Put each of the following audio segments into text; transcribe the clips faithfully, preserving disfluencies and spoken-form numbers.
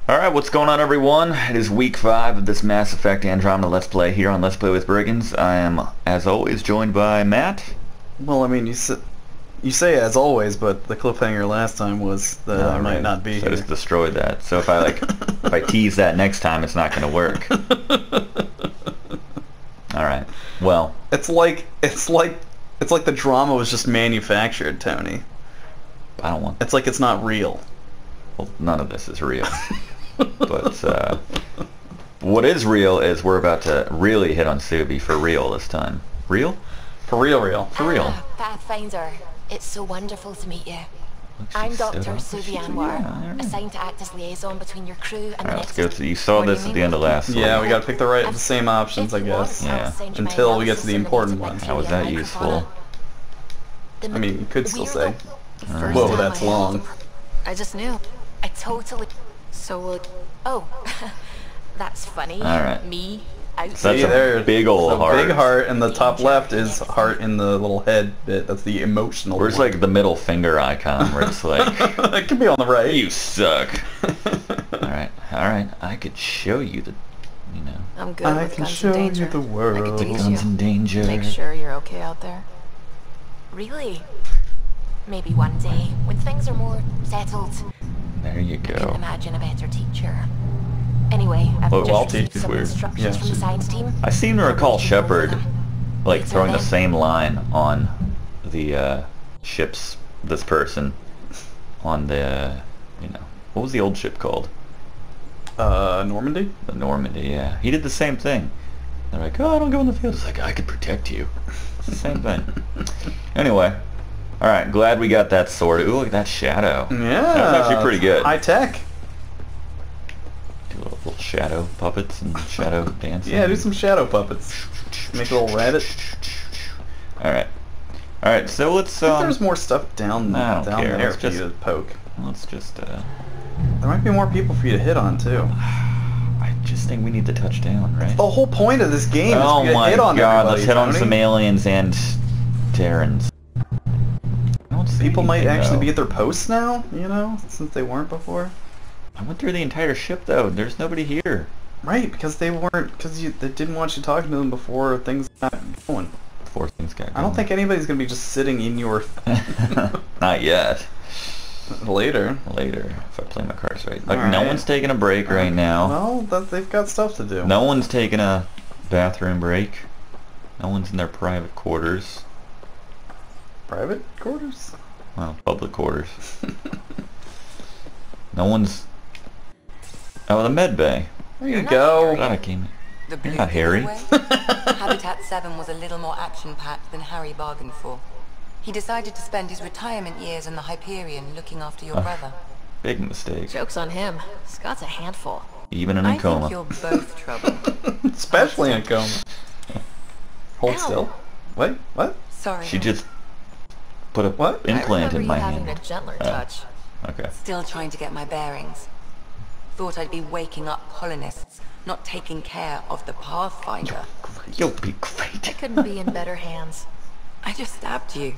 Alright, what's going on, everyone? It is week five of this Mass Effect Andromeda Let's Play here on Let's Play with Brigands. I am, as always, joined by Matt. Well, I mean, you say, you say as always, but the cliffhanger last time was that Oh, I might right. not be So I here. just destroyed that. So if I like, if I tease that next time, it's not going to work. Alright, well. It's like, it's like, it's like the drama was just manufactured, Tony. I don't want... It's like it's not real. Well, none of this is real. But uh, what is real is we're about to really hit on Subi for real this time. Real? For real, real. For real. Ah, Pathfinder, it's so wonderful to meet you. Look, I'm she's Doctor stood up. Subi She's- Anwar, yeah, alright. assigned to act as liaison between your crew and the Alright, next... let's go to... You saw this at the end of last week. Yeah, we gotta pick the right, the same options, I guess. Yeah. Until we get to the important one. How was that useful? I mean, you could still say. Alright. Whoa, that's long. I just knew. I totally... So, uh, oh, that's funny. Alright. Me, out So that's See, a there, big ol' the heart. big heart, and the top left is heart in the little head bit. That's the emotional Where's one. like the middle finger icon where it's like, It could be on the right. you suck. Alright, alright, I could show you the, you know, I'm good I with can guns show and you danger. the I world. could the tease guns you. in danger. Make sure you're okay out there. Really? Maybe one day, when things are more settled, There you I couldn't go. imagine a better teacher. Anyway, I've Oh, just I'll received teach you some weird. instructions Yeah. from the science team. I seem to recall Shepard like Later throwing the then. same line on the uh, ship's, this person, on the, you know, what was the old ship called? Uh, Normandy? The Normandy, yeah. He did the same thing. They're like, oh, I don't go in the field. It's like, I could protect you. It's the same thing. Anyway. Alright, glad we got that sword. Ooh, look at that shadow. Yeah. That's actually pretty good. High tech. Do little, little shadow puppets and shadow dancing. Yeah, do some shadow puppets. Make a little rabbit. Alright. Alright, so let's, I think um... there's more stuff down I don't down care. there Let's for just- you to poke. let's just, uh... There might be more people for you to hit on too. I just think we need to touch down, right? The whole point of this game Oh is for you to my hit on god, everybody, let's hit on Tony. some aliens and Terrans. I don't see People might anything, actually though. be at their posts now, you know, since they weren't before. I went through the entire ship, though. There's nobody here. Right, because they weren't, because you they didn't want you talking to them before things got going. Before things got I don't think anybody's gonna be just sitting in your Not yet. later. Later, if I play my cards right. Like, All no right. one's taking a break right now. Well, that, they've got stuff to do. No one's taking a bathroom break. No one's in their private quarters. Private quarters? Well, public quarters. No one's... Oh, the med bay. There you not go. I thought I came... The You're blue not Harry. giveaway? Habitat seven was a little more action-packed than Harry bargained for. He decided to spend his retirement years in the Hyperion looking after your Uh. brother. Big mistake. Joke's on him. Scott's a handful. Even in I a coma. think you're both trouble. Especially in a coma. Hold Ow. still. Wait, what? Sorry. She just put a What? implant I remember in my you having hand. a gentler Oh. touch. Okay. Still trying to get my bearings. Thought I'd be waking up colonists, not taking care of the Pathfinder. You'll be great. I couldn't be in better hands. I just stabbed you.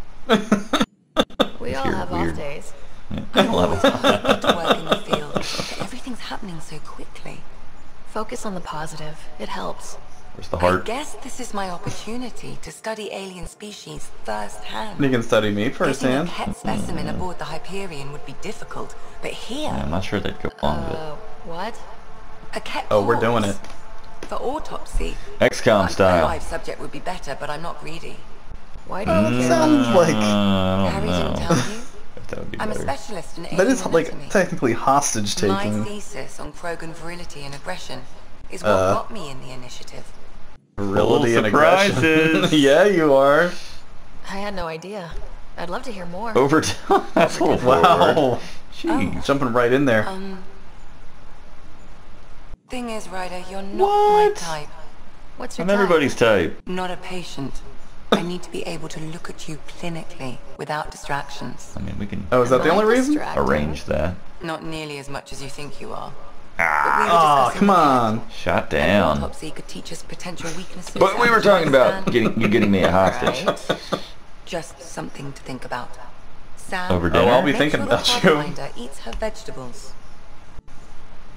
We all You're have weird. off days. Yeah, I love it. Good to work in the field, but everything's happening so quickly. Focus on the positive. It helps. Where's the I heart? guess this is my opportunity to study alien species firsthand. You can study me Getting a firsthand. pet specimen aboard the Hyperion would be difficult, but here, Yeah, I'm not sure they'd go along with it. Uh, what? a cat Oh, we're doing corpse. it. For autopsy. X COM A style. live subject would be better, but I'm not greedy. Why do you Mm, care? sounds like- Uh, I Harry don't didn't know. tell you? If that would be I'm a better. specialist in alien That is like anatomy. technically hostage My taking. thesis on Krogan virility and aggression is what Uh. got me in the initiative. Virility and surprises. aggression. Yeah, you are. I had no idea. I'd love to hear more. Overtime. That's a little Wow. forward. Jeez. Jumping right in there. Um. Thing is, Ryder, you're not What? my type. What's your I'm type? everybody's type. Not a patient. I need to be able to look at you clinically without distractions. I mean, we can Oh, is that the Am I only reason? distracting? arrange that. Not nearly as much as you think you are. Ah, We were Oh, discussing come the on. shot cat. An down. autopsy could teach us potential weaknesses. But we were and talking about understand. getting you getting me a hostage. Right. Just something to think about. Sam, Over Oh, I'll dinner? be make thinking sure the about you. Pathfinder eats her vegetables.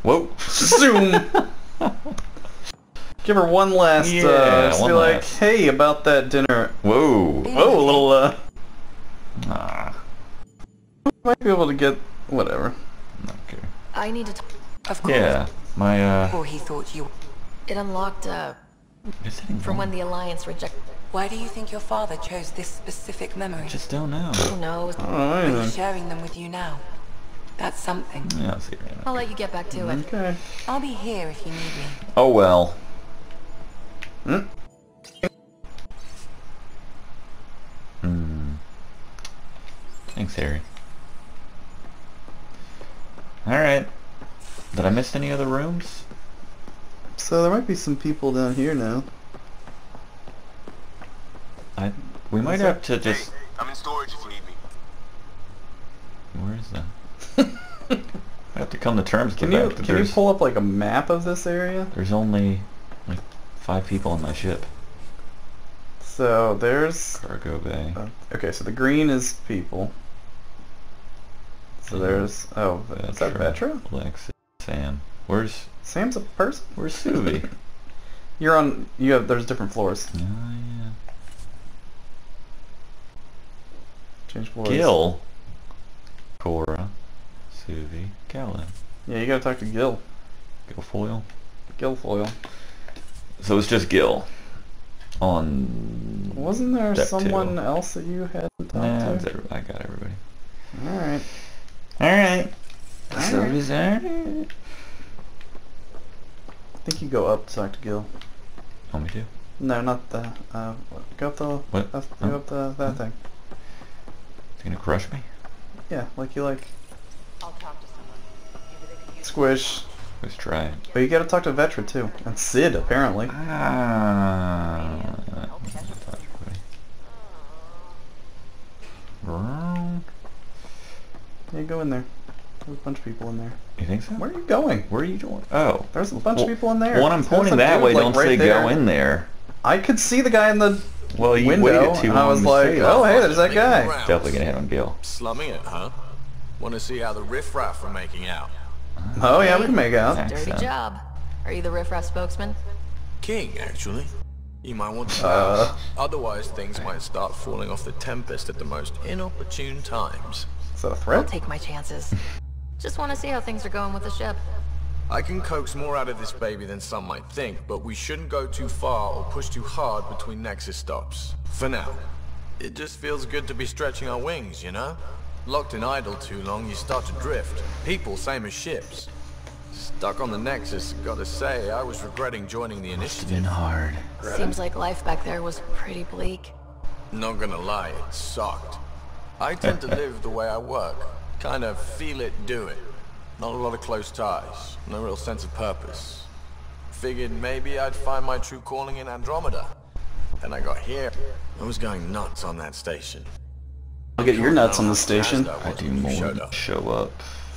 Whoa. Zoom. Give her one last, Yeah, uh, just one be like, last. hey, about that dinner. Whoa. Whoa, a little, uh, Ah. might be able to get, whatever. Okay. I need to. T Of course. Yeah. My, uh... Or he thought you... it unlocked uh Just hitting from one. when the Alliance reject. Why do you think your father chose this specific memory? Just don't know. Who knows? I don't know But he's anything. sharing them with you now. That's something. Yeah, I'll see you I'll let you get back to it. Okay. I'll be here if you need me. Oh well. Hmm? Hmm. Thanks, Harry. Alright. Did I miss any other rooms? So there might be some people down here now. I... We might What's have up? to just... I'm in storage if you need me. Where is that? I have to come to terms with Can the you fact that can you there's, pull up like a map of this area? there's only like five people on my ship. So there's Cargo bay. uh, okay. So the green is people. So Yeah. there's oh is that Vetra? Alexis, Sam. Where's Sam's a person. Where's Suvi? You're on. You have. There's different floors. Oh yeah. Change floors. Gil. Cora. Suvi. Galen. Yeah, you gotta talk to Gil. Gilfoyle. Gilfoyle. So it's just Gil. On. Wasn't there Deck someone two. else that you hadn't talked Nah, it's to? every- I got everybody. All right. Alright. So Alright. is that? I think you go up to talk to Gil. Want me to? No, not the. Uh, go up the. What? Up, Huh? go up the that Huh? thing. It's gonna crush me? Yeah, like you like. I'll talk to someone. Maybe they could use Squish. Let's try it. But you gotta talk to Vetra too. And Sid, apparently. Ah. Yeah, go in there. There's a bunch of people in there. You think so? Where are you going? Where are you going? Oh. There's a bunch Well, of people in there. When I'm There's pointing a that dude, way, like, don't right say there. go in there. I could see the guy in the Well, you window, waited too and long I was to like, say that. oh, hey, there's that Making guy. rounds. Definitely gonna hit on Gil. Slumming it, huh? Want to see how the riffraff are making out? Oh, yeah, we can make out. Accent. Dirty job. Are you the riffraff spokesman? King, actually. You might want to Uh. bow. Otherwise, things might start falling off the Tempest at the most inopportune times. Is that a I'll threat? take my chances. Just want to see how things are going with the ship. I can coax more out of this baby than some might think, but we shouldn't go too far or push too hard between Nexus stops. For now. It just feels good to be stretching our wings, you know? Locked in idle too long, you start to drift. People, same as ships. Stuck on the Nexus, gotta say, I was regretting joining the It's been initiative. hard. Seems like life back there was pretty bleak. Not gonna lie, it sucked. I tend to live the way I work. Kind of feel it, do it. Not a lot of close ties. No real sense of purpose. Figured maybe I'd find my true calling in Andromeda. Then I got here. I was going nuts on that station. I'll get your nuts on the station. I do more than show up.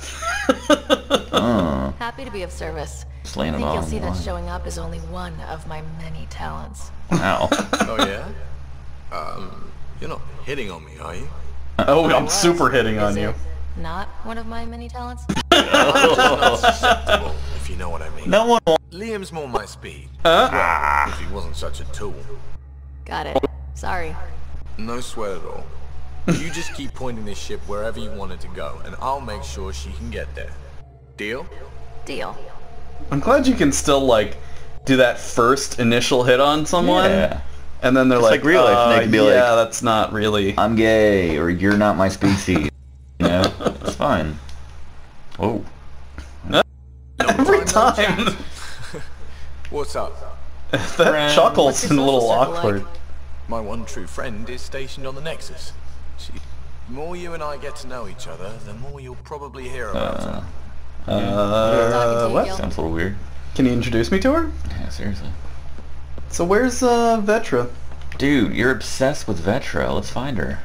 uh, Happy to be of service. just I laying it think all you'll on see the that line. showing up is only one of my many talents. Ow. Oh yeah? Um, you're not hitting on me, are you? Oh, I'm Was. super hitting on Is you. it not one of my many talents? I'm just not susceptible, if you know what I mean. No one wants. Liam's more my speed. Uh, Well, if he wasn't such a tool. Got it. Sorry. No sweat at all. You just keep pointing this ship wherever you want it to go, and I'll make sure she can get there. Deal? Deal. I'm glad you can still, like, do that first initial hit on someone. Yeah. And then they're Just like, like real life, uh, they can be like, yeah, that's not really. I'm gay, or you're not my species. You know? It's fine. Oh. Every time. What's up? that Friend. chuckle's What's your a little social circle awkward. like? My one true friend is stationed on the Nexus. She, the more you and I get to know each other, the more you'll probably hear about Uh, her. Uh, Talking to you, what? Gil. sounds a little weird. Can you introduce me to her? Yeah, seriously. So where's uh, Vetra? Dude, you're obsessed with Vetra. Let's find her.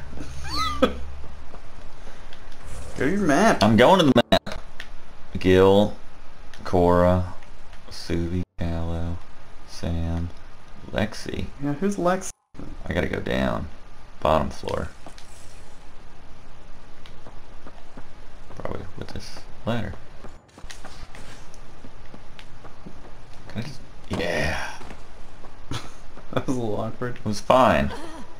Go to your map. I'm going to the map. Gil, Cora, Suvi, Callow, Sam, Lexi. Yeah, who's Lex? I gotta go down. Bottom floor. Probably with this ladder. That was a little awkward. It was fine.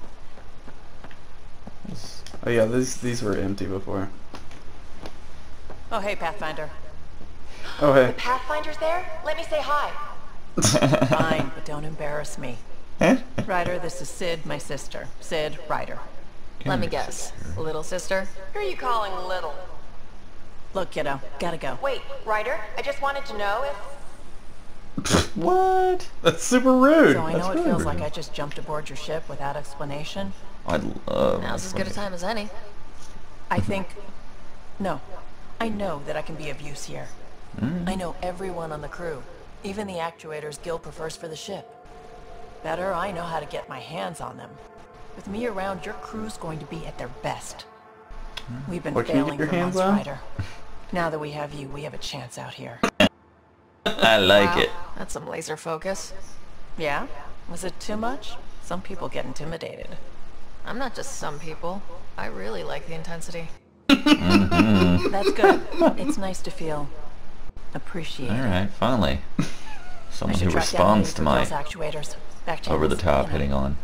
Oh yeah, these these were empty before. Oh, hey, Pathfinder. Oh hey. Pathfinder's there? Let me say hi. Fine, but don't embarrass me. Ryder, this is Sid, my sister. Sid, Ryder. Let me guess. Little sister? Who are you calling little? Look, kiddo, gotta go. Wait, Ryder, I just wanted to know if... What? That's super rude. So I That's know it really feels rude. like I just jumped aboard your ship without explanation. I'd love... Now's as good a time as any. I think... No. I know that I can be of use here. Mm. I know everyone on the crew. Even the actuators Gil prefers for the ship. Better, I know how to get my hands on them. With me around, your crew's going to be at their best. We've been What can you failing get your for hands months, on? Ryder. Now that we have you, we have a chance out here. I like Wow, it. that's some laser focus. Yeah? Was it too much? Some people get intimidated. I'm not just some people. I really like the intensity. That's good. It's nice to feel appreciated. Alright, finally. I Someone should who track down responds any to my for Gil's actuators. Back over the channels, top you know. hitting on.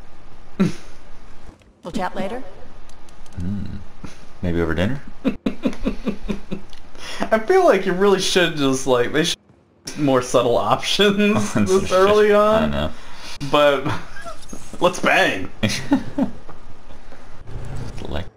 We'll chat later. Maybe over dinner? I feel like you really should just like they should more subtle options this early on. I know. But let's bang. Select.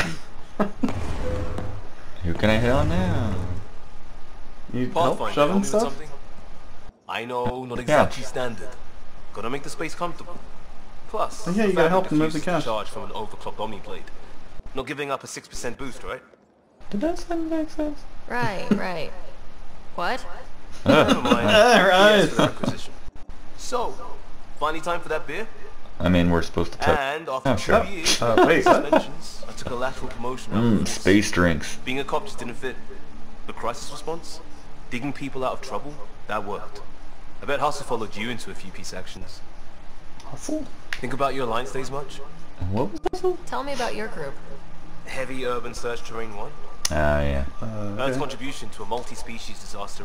Who can I hit on now? You help Pathfinder, help shoving me with stuff? something? I know, not exactly standard. Gotta make the space comfortable. Plus, Oh, yeah, you the gotta fabric help them move the diffuses couch. charge from an overclocked Omni blade. Not giving up a six percent boost, right? Did that sound make sense? Right, right. What? Never mind. Alright. Yes, for the requisition. So, finally time for that beer? I mean, we're supposed to touch. And after Oh, two sure. years, Uh, wait, what? suspensions, I took a lateral promotion out of Mmm, the force. space drinks. Being a cop just didn't fit. The crisis response, digging people out of trouble, that worked. I bet Hustle followed you into a few peace actions. Hustle? Think about your Alliance days much? What was this? Tell me about your group. Heavy urban search terrain one. Ah, yeah. Uh, Earth's okay. contribution to a multi-species disaster.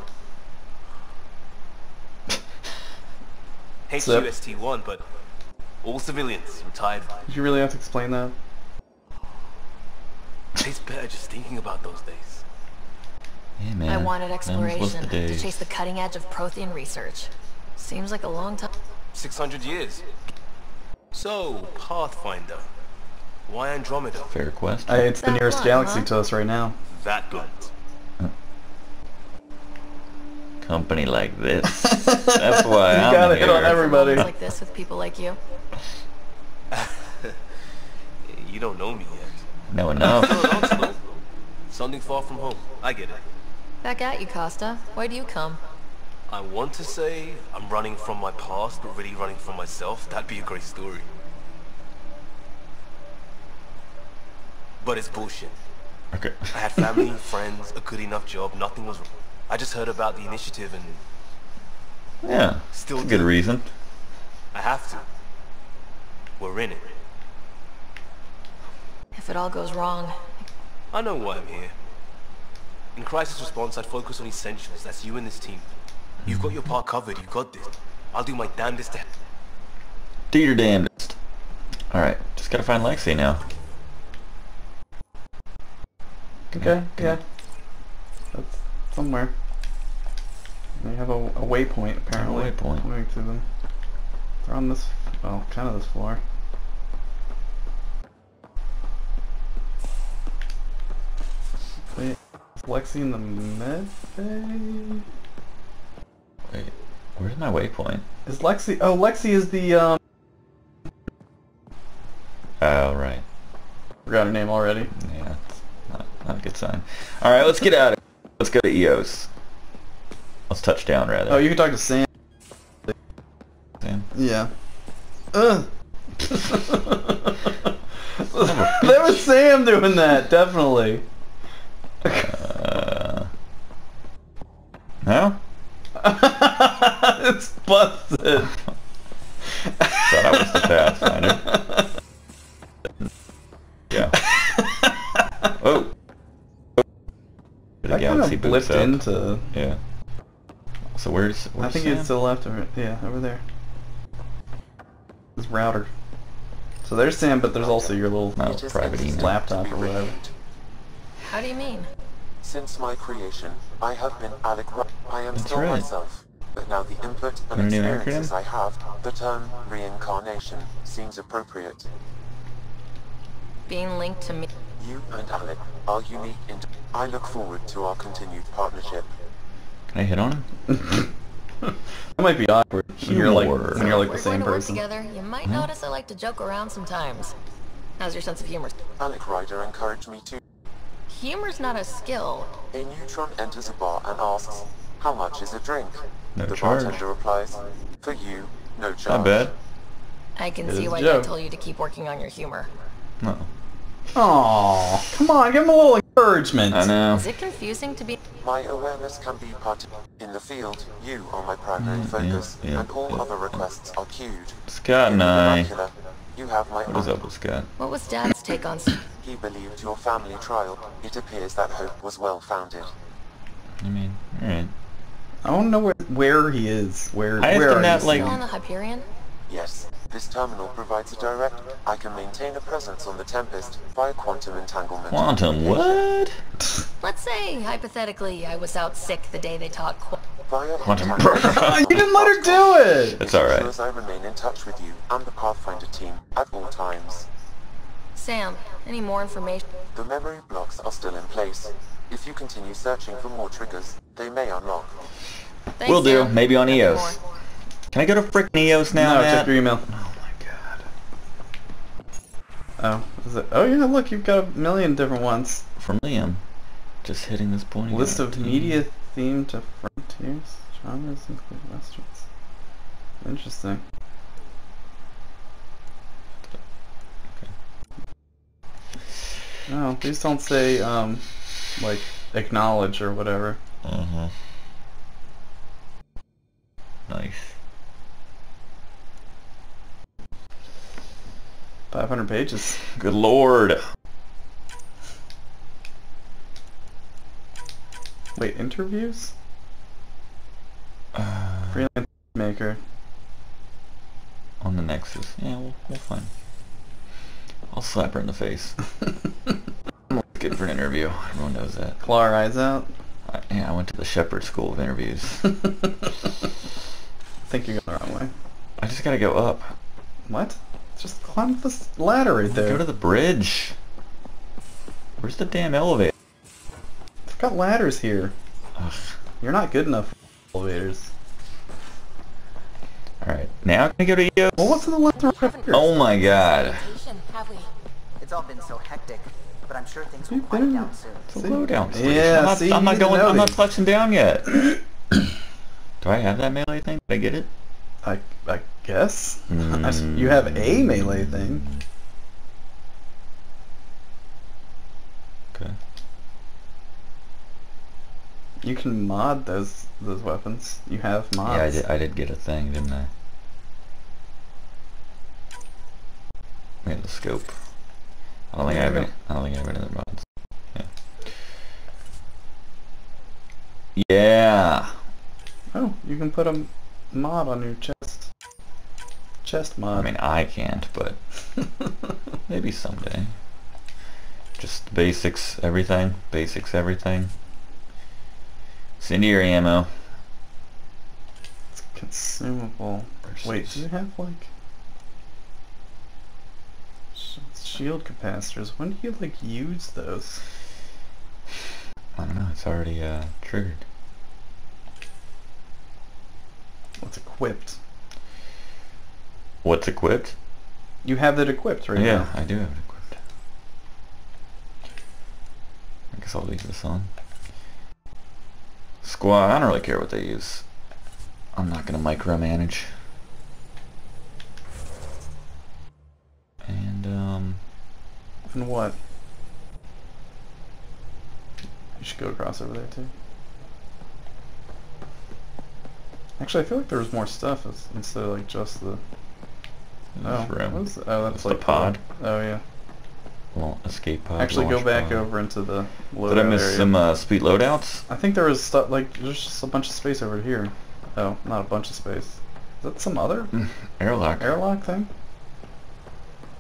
Hates Sip. U S T one, but all civilians retired. Did you really have to explain that? Tastes better just thinking about those days. Yeah, man. I wanted Them's was exploration the to days. chase the cutting edge of Prothean research. Seems like a long time. six hundred years. So, Pathfinder. Why Andromeda? Fair question. I, it's the That nearest blunt, galaxy huh? to us right now. That blunt. Company like this. That's why You I'm gotta here. hit on everybody. Moments like this with people like you. You don't know me yet. No enough. Still an Onslaught. Something far from home. I get it. Back at you, Costa. Why do you come? I want to say I'm running from my past, but really running from myself. That'd be a great story. But it's bullshit. Okay. I had family, friends, a good enough job, nothing was wrong. I just heard about the initiative and Yeah. Still That's a good do. reason. I have to. We're in it. If it all goes wrong, I know why I'm here. In crisis response, I'd focus on essentials. That's you and this team. You've got your part covered. You got this. I'll do my damnedest to... Do your damnedest. Alright, just gotta find Lexi now. Okay, yeah. That's somewhere. They have a, a waypoint apparently. A waypoint. Pointing to them. They're on this, well, kind of this floor. Wait, is Lexi in the med bay? Wait, where's my waypoint? Is Lexi? Oh, Lexi is the um. Oh, right. Forgot her name already. Yeah, it's not, not a good sign. Alright, let's get out of here. Let's go to E O S. Let's touch down, rather. Oh, you can talk to Sam. Sam. Yeah. Ugh. That was Sam doing that, definitely. Uh, no? It's busted. Thought I was the Pathfinder. Yeah. Oh. The I kind galaxy of boots blipped up. into. Yeah. So where's, where's I think Sam? it's to the left of it. Yeah, over there. router. So there's Sam, but there's also your little No, It is private email. laptop or whatever. How do you mean? Since my creation, I have been Alec Ri- I am That's still right. myself. But now the input and Want a new experiences acronym? I have, the term reincarnation seems appropriate. Being linked to me. You and Alec are unique in... I look forward to our continued partnership. Can I hit on him? That might be awkward when you're like Humor. when you're like the We're same going to work person. together. You might notice I like to joke around sometimes. How's your sense of humor? Alec Ryder encouraged me to... Humor's not a skill. A neutron enters a bar and asks, how much is a drink? No the charge. bartender replies, for you, no charge. Not bad. I can It see is a why joke. Dad told you to keep working on your humor. No. Aw, come on, give him a little encouragement. I know. Is it confusing to be... My awareness can be part in the field. You are my primary Mm, focus, yeah, yeah, and all yeah. other requests are queued. Scott In and the I. vernacular, you have my What is eye. up with Scott? What was Dad's take on... He believed your family trial. It appears that hope was well founded. I mean, alright. I want to know where, where he is. Where, I asked where him are that, you? like- Still on the Hyperion? Yes, this terminal provides a direct. I can maintain a presence on the Tempest via quantum entanglement. Quantum, what? Let's say, hypothetically, I was out sick the day they taught... Qu Via Quantum. entanglement. You didn't let her do it! It's alright. As I remain in touch with you and the Pathfinder team at all times. Sam, any more information? The memory blocks are still in place. If you continue searching for more triggers, they may unlock. Thanks, Will do. Sam. Maybe on Nothing E O S. more. Can I go to frickin' E O S now, No, Matt? check your email. Oh my god. Oh, is it? Oh yeah, look, you've got a million different ones. From Liam. Just hitting this point. List again. of media themed to frontiers, genres include westerns. Interesting. No, these don't say um, like acknowledge or whatever. Uh-huh. Nice. five hundred pages. Good lord. Wait, interviews? Uh, Freelance maker. on the Nexus. Yeah, we'll, we'll find. I'll slap her in the face. I'm good for an interview. Everyone knows that. Claw her eyes out. I, yeah, I went to the Shepherd School of Interviews. I think you're going the wrong way. I just gotta go up. What? Just climb this ladder right there. Go to the bridge. Where's the damn elevator? They've got ladders here. Ugh. You're not good enough for elevators. Alright, now can I go to E O S? Well, what's in the left and right here? Oh my god. Have we? It's all been so hectic, but I'm sure things will You've quiet been- down soon. It's a See? lowdown station. Yeah, I'm not, see, I'm you not need to going, know I'm not these. touching down yet. Do I have that melee thing? Did I get it? I, I guess. Mm. You have a melee thing. Okay. You can mod those those weapons. You have mods. Yeah, I did, I did get a thing, didn't I? We had the scope. I don't think I have any, I don't think I have any other mods. Yeah. Yeah! Oh, you can put a mod on your chest. Chest mod. I mean, I can't, but maybe someday. Just basics, everything. Basics, everything. Incendiary ammo. It's consumable. Wait, do you have like sh- shield capacitors? When do you like use those? I don't know, it's already uh, triggered. What's equipped? What's equipped? You have it equipped right Yeah, now. I do have it equipped. I guess I'll leave this on. Squad, I don't really care what they use. I'm not gonna micromanage. And, um... And what? You should go across over there too. Actually, I feel like there was more stuff as, instead of like just the... Oh, this room. what is- oh, that's That's the like pod. Oh yeah. Well, escape pod. Actually, go launch back pod. over into the loadout Did I miss area. some uh, speed loadouts? I think there was stuff like there's just a bunch of space over here. Oh, not a bunch of space. Is that some other Airlock. airlock thing?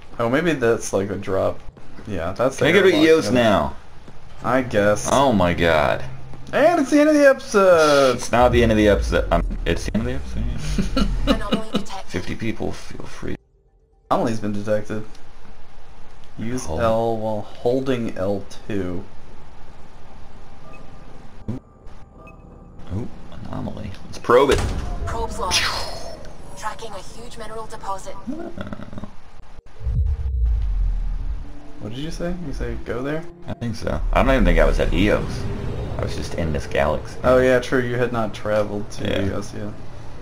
Oh, maybe that's like a drop. Yeah, that's. Can I go to E O S now? I guess. Oh my god. And it's the end of the episode. It's not the end of the episode. Um, it's the end of the episode. Anomaly detected. Fifty people. Feel free. Anomaly's been detected. Use Hold. L while holding L two. Oh, anomaly. Let's probe it. Probes launched. Tracking a huge mineral deposit. Uh, What did you say? You say go there? I think so. I don't even think I was at E O S. I was just in this galaxy. Oh yeah, true. You had not traveled to Yeah. E O S yet.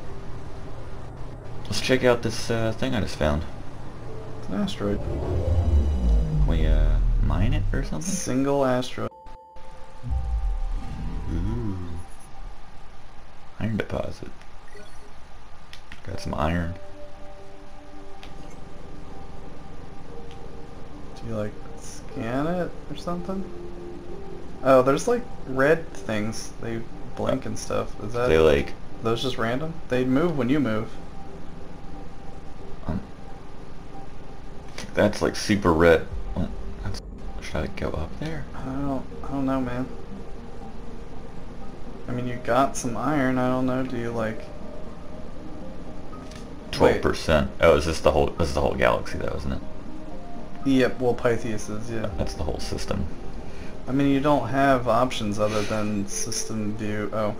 Let's check out this uh, thing I just found. It's an asteroid. Can we uh, mine it or something? Single asteroid. Ooh. Iron deposit. Got some iron. Do you like scan it or something? Oh, there's like red things. They blink and stuff. Is that They like. those just random? They move when you move. Um, that's like super red. What? That's, should I go up there? I don't. I don't know, man. I mean, you got some iron. I don't know. Do you like? Twelve percent. Oh, is this the whole? This is the whole galaxy, though, isn't it? Yep. Well, Pythias is. Yeah. That's the whole system. I mean, you don't have options other than system view. Oh.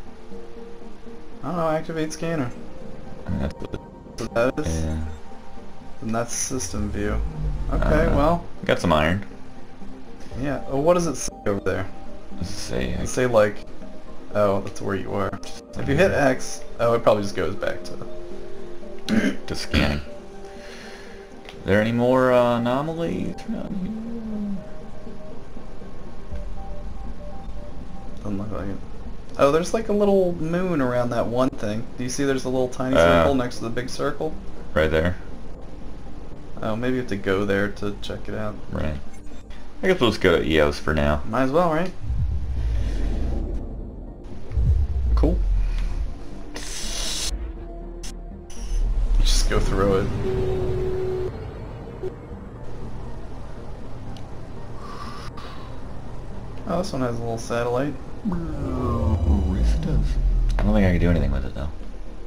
I don't know. Activate scanner. I mean, that's what it, So that is. yeah. And that's system view. I Okay. don't know. Well. Got some iron. Yeah. Oh, what does it say over there? Let's see. Does it say like? Oh, that's where you are. If you hit X, oh, it probably just goes back to. To scanning. Are there any more uh, anomalies around Doesn't look like it. Oh, there's like a little moon around that one thing. Do you see there's a little tiny Uh. circle next to the big circle? here? Right there. Oh, maybe you have to go there to check it out. Right. I guess we'll just go to E O S for now. Might as well, right? Cool. Just go through it. Oh, this one has a little satellite. Ooh, yes it does. I don't think I can do anything with it though.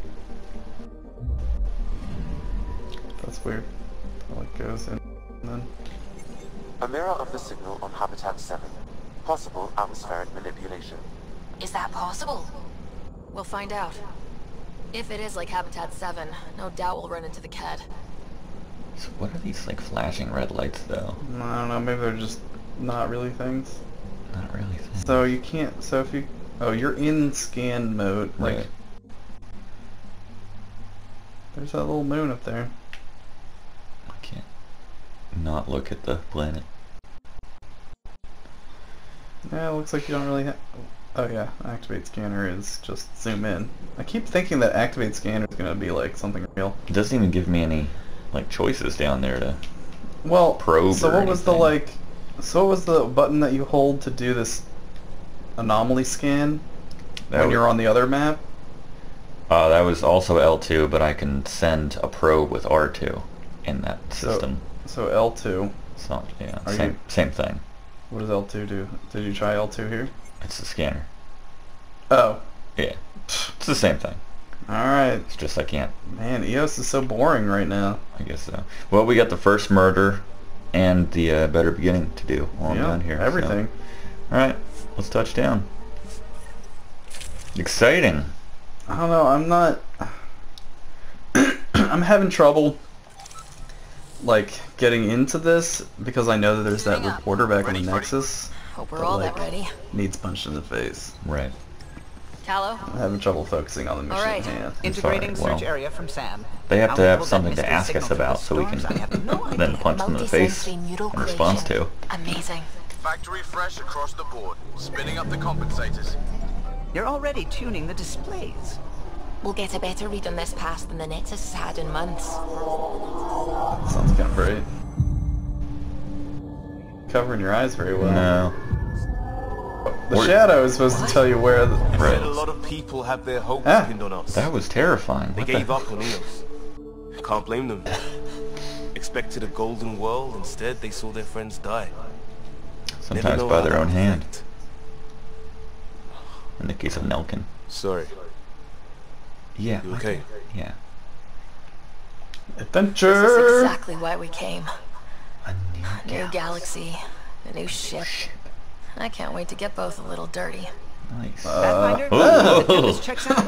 That's weird. How it goes in and then. A mirror of the signal on Habitat seven. Possible atmospheric manipulation. Is that possible? We'll find out. If it is like Habitat seven, no doubt we'll run into the C A D. So what are these like flashing red lights though? I don't know, maybe they're just not really things. Not really. Things. So you can't, so if you, oh, you're in scan mode, like, Right. there's that little moon up there. I can't not look at the planet. Yeah, it looks like you don't really have, oh yeah, activate scanner is just zoom in. I keep thinking that activate scanner is going to be like something real. It doesn't even give me any like choices down there to. Well, Probe so or what was the anything. like, so what was the button that you hold to do this anomaly scan That when was- you're on the other map? Uh, that was also L two, but I can send a probe with R two in that So- system. So L two, So, yeah, Are same you- same thing. what does L two do? Did you try L two here? It's the scanner. Oh, Yeah, it's the same thing. alright. It's just I can't. Man, E O S is so boring right now. I guess so. Well, we got the first murder and the uh, better beginning to do while I'm Yeah, down here. so- everything. All right, let's touch down. Exciting. I don't know, I'm not... I'm having trouble, like, getting into this because I know that there's that Suiting up. reporter back on the Nexus Hope we're But, all like, that ready. needs punched in the face. Right. Callow? I'm having trouble focusing on the mission All right. at hand. Integrating sorry, well, search area from Sam. They have How to we have pulled that something to mystery ask us signal from about the so we storms, I have can no then idea. punch them in the face Multisensory neural in response creation. to. Amazing. Factory fresh across the board. Spinning up the compensators. You're already tuning the displays. We'll get a better read on this pass than the Nexus has had in months. Sounds kind of bright. Covering your eyes very well. No. The We're- shadow is supposed to tell you where the... I Right. said a lot of people have their hopes Ah. pinned on us. That was terrifying. They What the- gave up on E O S. Can't blame them. expected a golden world, instead they saw their friends die. Never Sometimes know by how their that own will hand. affect. In the case of Nelkin. Sorry. Yeah. You okay? Yeah. Adventure! This is exactly why we came. A new, A new galaxy, a new ship. I can't wait to get both a little dirty. Nice. Pathfinder, Oh. the tempest checks out.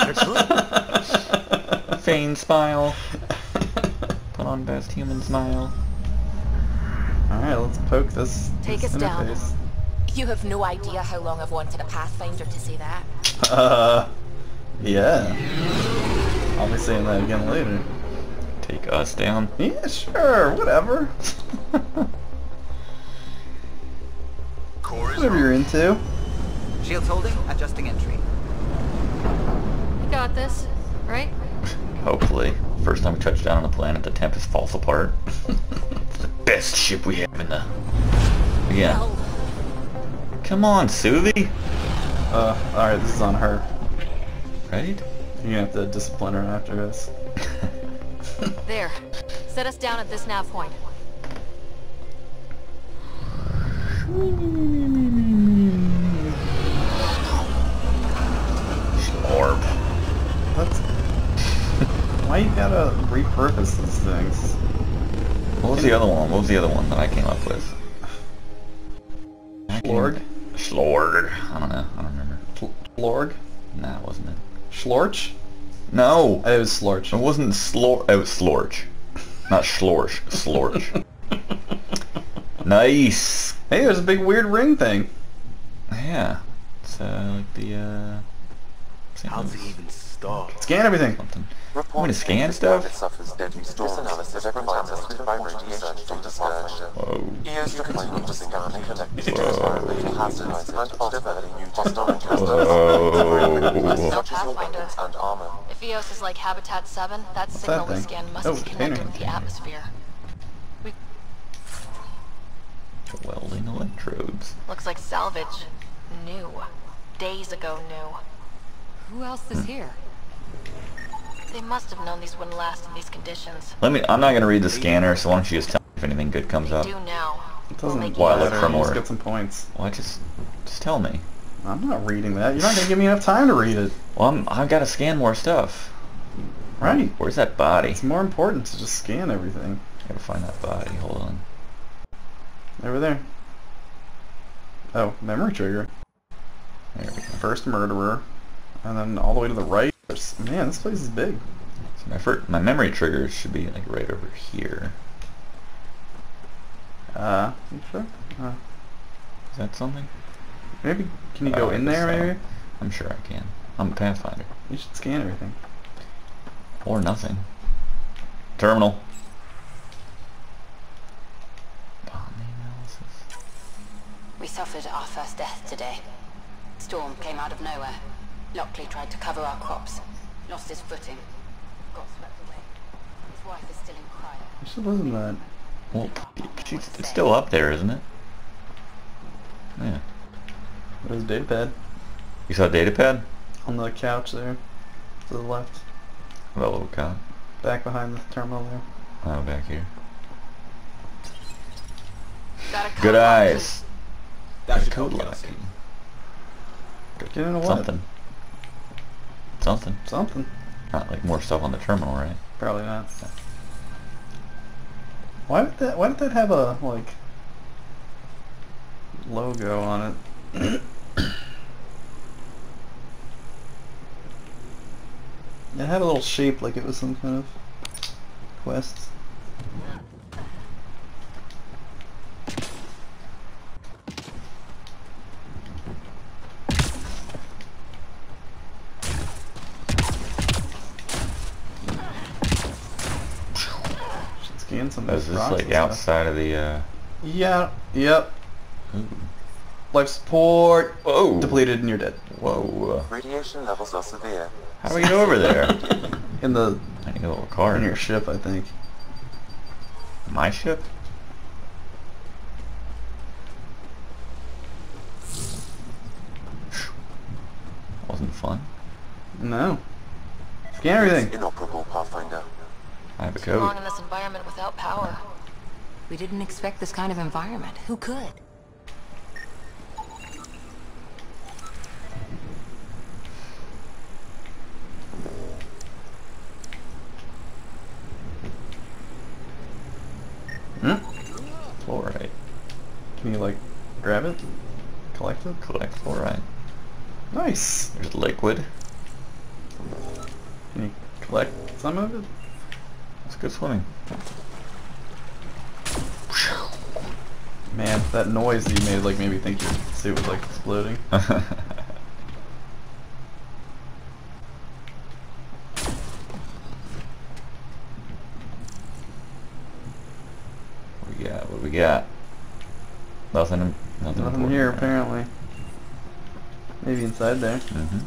Feign smile. Put on best human smile. Alright, let's poke this, Take this us down. interface. You have no idea how long I've wanted a Pathfinder to say that. Uh, yeah. I'll be saying that again later. Take us down. Yeah, sure, whatever. Whatever you're into. Shields holding, adjusting entry. You got this, right? Hopefully. First time we touch down on the planet, the Tempest falls apart. It's the best ship we have in the... Yeah. Well, Come on, Suvi. Uh, alright, this is on her. Right? You're gonna have to discipline her after this. there. Set us down at this nav point. Orb. That's... Why you gotta repurpose these things? What was the other one? What was the other one that I came up with? Schlorg? Schlorg. I don't know. I don't remember. Schlorg? Nah, it wasn't it. Schlorch? No! It was Slorch. It wasn't Slor... It was Slorch. Not Schlorch. Slorch. Nice! Hey, there's a big weird ring thing. Yeah. It's uh, like the, uh... How's it even start? Scan everything. Something. I'm Report gonna scan stuff? suffers deadly storms. This analysis provides us with vital radiation from the scourge. Whoa. E O's deployment to scan and collect environmental hazards and developing new hostile encounters. No Pathfinder. And armor. If E O S is like Habitat seven, that What's signal that we thing? scan must Oh, be container. connected to the atmosphere. We Welding electrodes. looks like salvage. New. Days ago new. Who else is here? They must have known these wouldn't last in these conditions. Let me... I'm not gonna read the scanner, so why don't you just tell me if anything good comes up? Do now. It We'll doesn't make Why, you look matter. for You more. just get some points. Why, just... Just tell me. I'm not reading that. You're not gonna give me enough time to read it. Well, I'm, I've gotta scan more stuff. Right. Where's that body? It's more important to just scan everything. Gotta find that body. Hold on. Over there. Oh, memory trigger. There we go. First murderer. And then all the way to the right. There's, man, this place is big. So my, fir my memory trigger should be like right over here. Uh, you sure? Uh, Is that something? maybe, can you Oh, go I in guess there so. maybe? I'm sure I can. I'm a Pathfinder. You should scan everything. Or nothing. Terminal. Bombing analysis. We suffered our first death today. Storm came out of nowhere. Lockley tried to cover our crops. Lost his footing. Got swept away. His wife is still in cryo. You should listen to that. Well, she's, it's still up there, isn't it? Yeah. There's a datapad You saw a datapad? on the couch there. To the left. Well, little cop. Back behind the terminal there. Oh, back here. Got a Good code lock. eyes. That should Code help lock. us in. Get into what? Something. Something. Something. Not like more stuff on the terminal, right? Probably not. Why did that? Why did that have a like logo on it? It had a little shape like it was some kind of quest. Should scan some of Is those this rocks like and stuff. outside of the, uh... Yeah. Yep. Ooh. Life support Whoa! depleted and you're dead. Whoa. Radiation levels are severe. How do we get over there? In the I need a little car. in your ship, I think. My ship? Wasn't fun. No. Scan everything. Inoperable, Pathfinder. I have a Too long code. in this environment without power. We didn't expect this kind of environment. Who could? Hmm? Fluorite. Can you like grab it? Collect it? Collect fluorite. Nice! There's liquid. Can you collect some of it? That's good swimming. Man, that noise that you made like made me think your suit was like exploding. What we got? What we got? Nothing. Nothing, Nothing here apparently. Maybe inside there. Mm-hmm.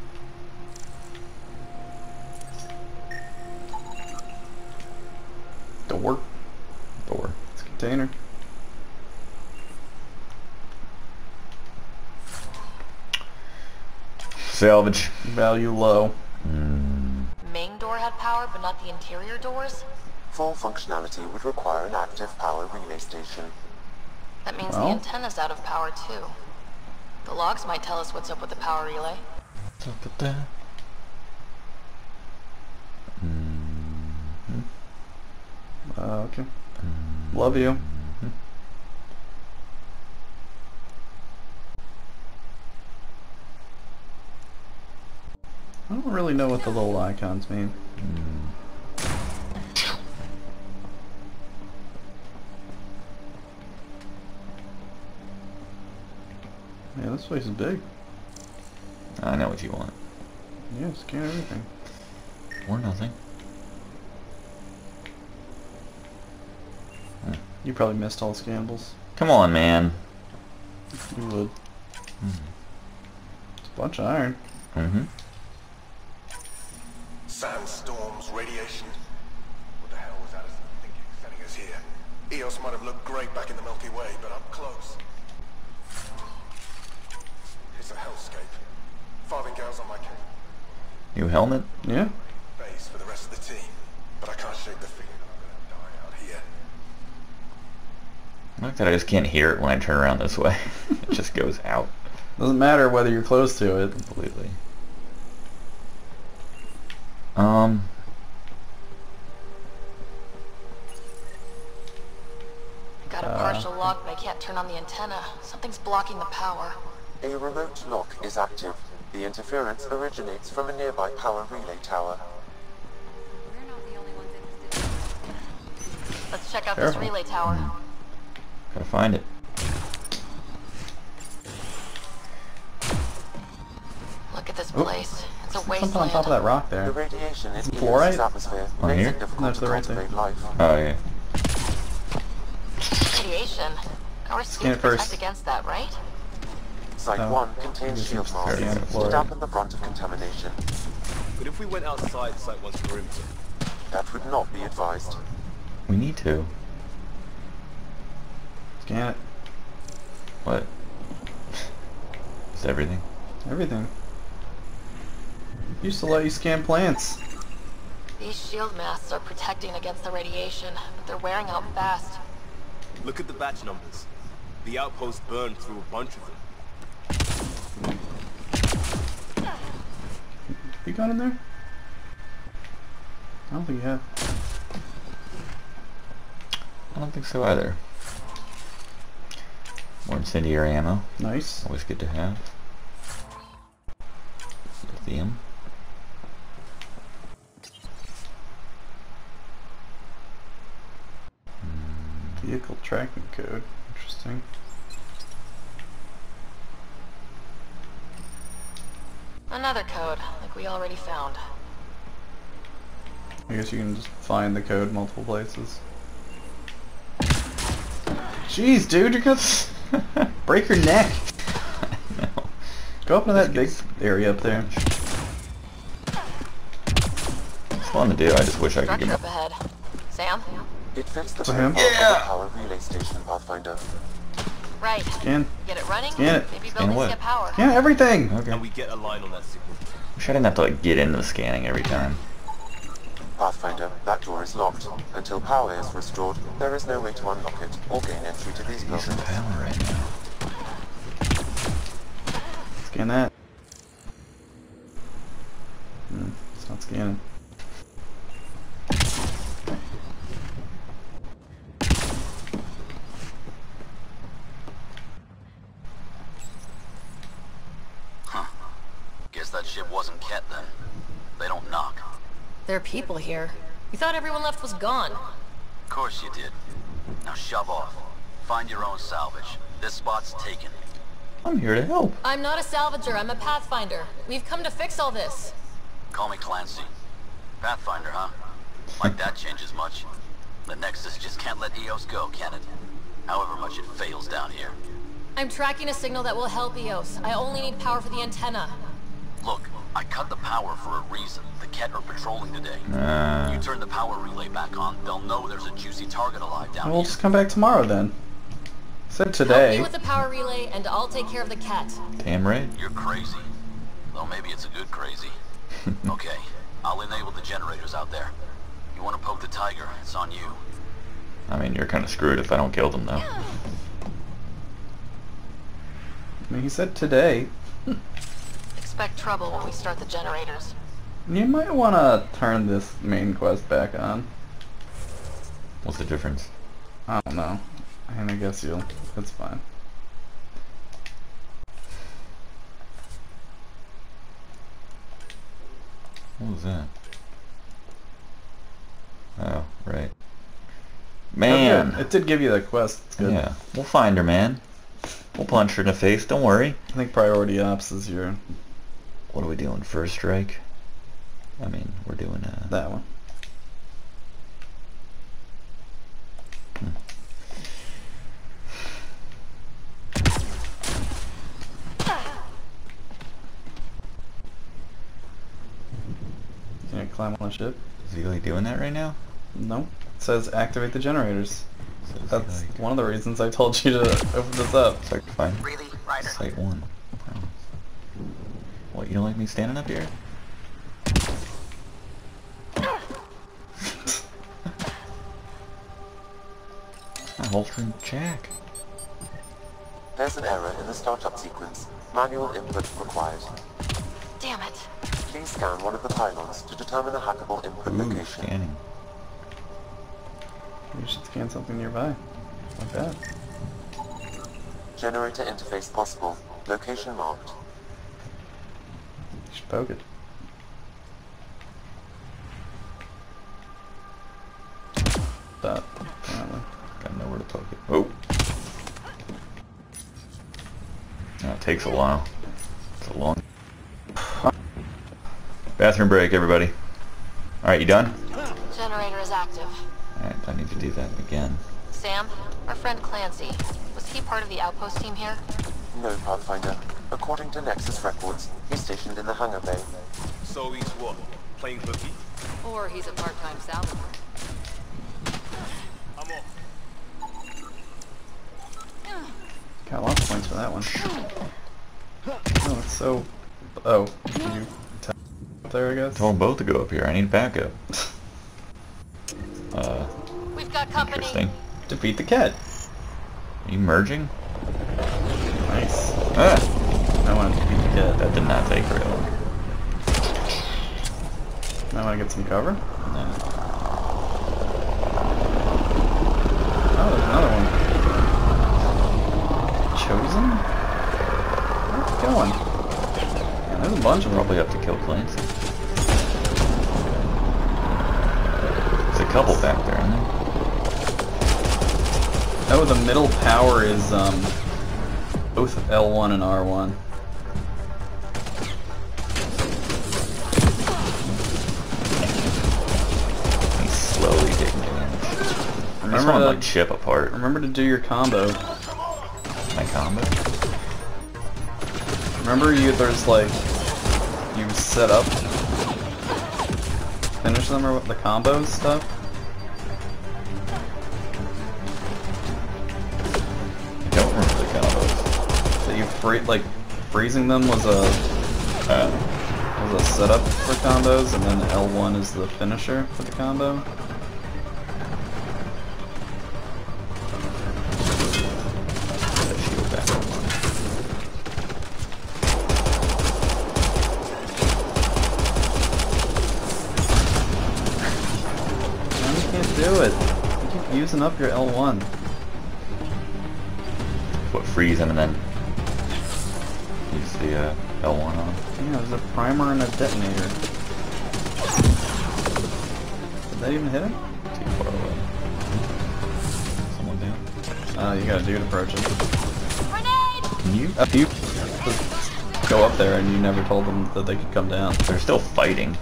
Door. Door. It's a container. Salvage. Value low. Mm. Main door had power, but not the interior doors? Full functionality would require an active power relay station. That means Well. the antenna's out of power too. The logs might tell us what's up with the power relay. Look at that. Mm-hmm. Uh, okay. Love you. Mm-hmm. I don't really know what the little icons mean. Mm. Yeah, this place is big. I know what you want. Yeah, scan everything. Or nothing. You probably missed all the scandals. Come on, man. You would. Mm. It's a bunch of iron. Mm-hmm. Sandstorms, radiation. What the hell was Addison thinking, sending us here? Eos might have looked great back in the Milky Way, but up close. It's a hellscape. Farthingale's on my case. New helmet? Yeah. Base for the rest of the team, but I can't shake the feeling that I'm gonna die out here. I like that I just can't hear it when I turn around this way. It just goes out Doesn't matter whether you're close to it. completely. Um... Got a Uh. partial lock, but I can't turn on the antenna. Something's blocking the power. A remote lock is active. The interference originates from a nearby power relay tower. We're not the only ones interested. Let's check out Careful. this relay tower. Gotta find it. Look at this Oop. place. It's a Something wasteland. Oh, on top of that rock The there. radiation in Fluorite? Eos's atmosphere On makes here? it difficult No, to to the right there. cultivate life. Oh, yeah. Radiation. Our Scan it suits protect first. against that, right? Site No. one contains This shield is masks scan to fluoride. dampen the brunt of contamination. But if we went outside Site one's perimeter, That would not be advised. We need to. Scan it. What? Is everything? Everything. Used to let you scan plants. These shield masks are protecting against the radiation, but they're wearing out fast. look at the batch numbers. The outpost burned through a bunch of them. You got in there? I don't think you have. I don't think so either. More incendiary ammo. Nice. Always good to have. Lithium. Vehicle tracking code. Interesting. Another code, like we already found. I guess you can just find the code multiple places. Jeez, dude, you're gonna break your neck. No. Go up into that big area up there. It's fun to do. I just wish I could Structure get up ahead. Sam? It fits the For him? profile of the power relay station, Pathfinder. Right. Scan. Get it running? Scan it. Maybe Scan buildings what? get power. Scan everything! Okay. And we get a line on that signal. Wish I didn't have to like get into the scanning every time. Pathfinder, that door is locked. Until power is restored, there is no way to unlock it or gain entry to these Use some buildings. power right now. Scan that. Hmm, it's not scanning. Huh. Guess that ship wasn't Ket then. They don't knock. There are people here. You thought everyone left was gone. Of course you did. Now shove off. Find your own salvage. This spot's taken. I'm here to help. I'm not a salvager, I'm a pathfinder. We've come to fix all this. Call me Clancy. Pathfinder, huh? Like that changes much. The Nexus just can't let Eos go, can it? However much it fails down here. I'm tracking a signal that will help Eos. I only need power for the antenna. Look, I cut the power for a reason. The Ket are patrolling today. Uh, You turn the power relay back on, they'll know there's a juicy target alive down We'll here. just come back tomorrow then. Said Help today. me with the power relay, and I'll take care of the cat. damn right. You're crazy. Though maybe it's a good crazy. Okay, I'll enable the generators out there. You want to poke the tiger, it's on you. I mean, you're kind of screwed if I don't kill them, though. I mean, he said today. Expect trouble when we start the generators. You might want to turn this main quest back on. What's the difference? I don't know. And I guess you'll. It's fine. What was that? Oh, right. Man! Oh, good. It did give you that quest. It's good. Yeah, we'll find her, man. We'll punch her in the face, don't worry. I think priority ops is your... What are we doing? First strike? I mean, we're doing uh, that one. Hmm. Can you climb on a ship? Is he like doing that right now? No. It says activate the generators. Says That's like, one of the reasons I told you to open this up. Site fine. Really, Ryder? Site one. Oh. What, you don't like me standing up here? I'm holstering Jack. There's an error in the startup sequence. Manual input required. Damn it. Please scan one of the pylons to determine the hackable input Ooh, location. scanning. You should scan something nearby. Like that. Generator interface possible. Location marked. You should poke it. That, apparently. Got nowhere to poke it. Oh! That takes a while. It's a long... Bathroom break, everybody. Alright, you done? Generator is active. Alright, I need to do that again. Sam, our friend Clancy, was he part of the outpost team here? No, Pathfinder. According to Nexus records, he's stationed in the hangar bay. So he's what? Playing hooky? Or he's a part-time salvager. I'm off. Got lots of points for that one. Oh, it's so... Oh, can you tell up there, I guess? Told them both to go up here. I need backup. uh, We've got company. interesting. Defeat the cat. Are you merging? Nice. Ah! I want to defeat the cat. That did not take very long. I want to get some cover. No. Oh, there's another one. Chosen? Where's it going? Yeah, there's a bunch of them. Probably have to kill Clancy. There's a couple back there, isn't there? Oh, the middle power is um both L one and R one. He's slowly taking damage. I just Remember want to to, like chip apart. remember to do your combo. My combo? Remember you there's like you set up finish them or what the combos stuff? I don't remember the combos. That you free like freezing them was a Uh, There's a setup for combos, and then L one is the finisher for the combo. Do it. You keep using up your L one. What, freeze him and then use the uh, L one on him? Yeah, there's a primer and a detonator. Did that even hit him? Too far away. Someone down? Uh, you got a dude approaching. Can you? Uh, you go up there and you never told them that they could come down. They're still fighting.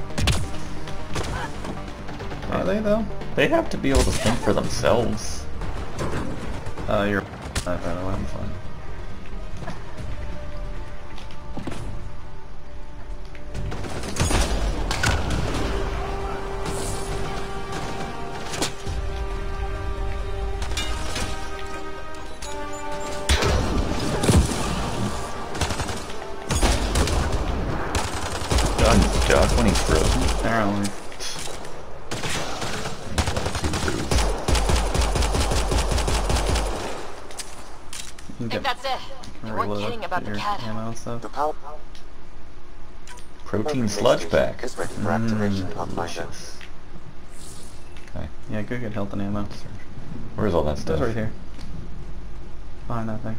Are they though? They have to be able to think for themselves. Uh, you're... I don't know, I'm fine. Done, Josh, when he's frozen. Apparently. I think that's it. You weren't kidding about the cat. The power protein sludge pack. Is ready for activation, Mm, Pathfinder. Okay. Yeah, go get health and ammo. Where's all that stuff? It's right here. Behind that thing.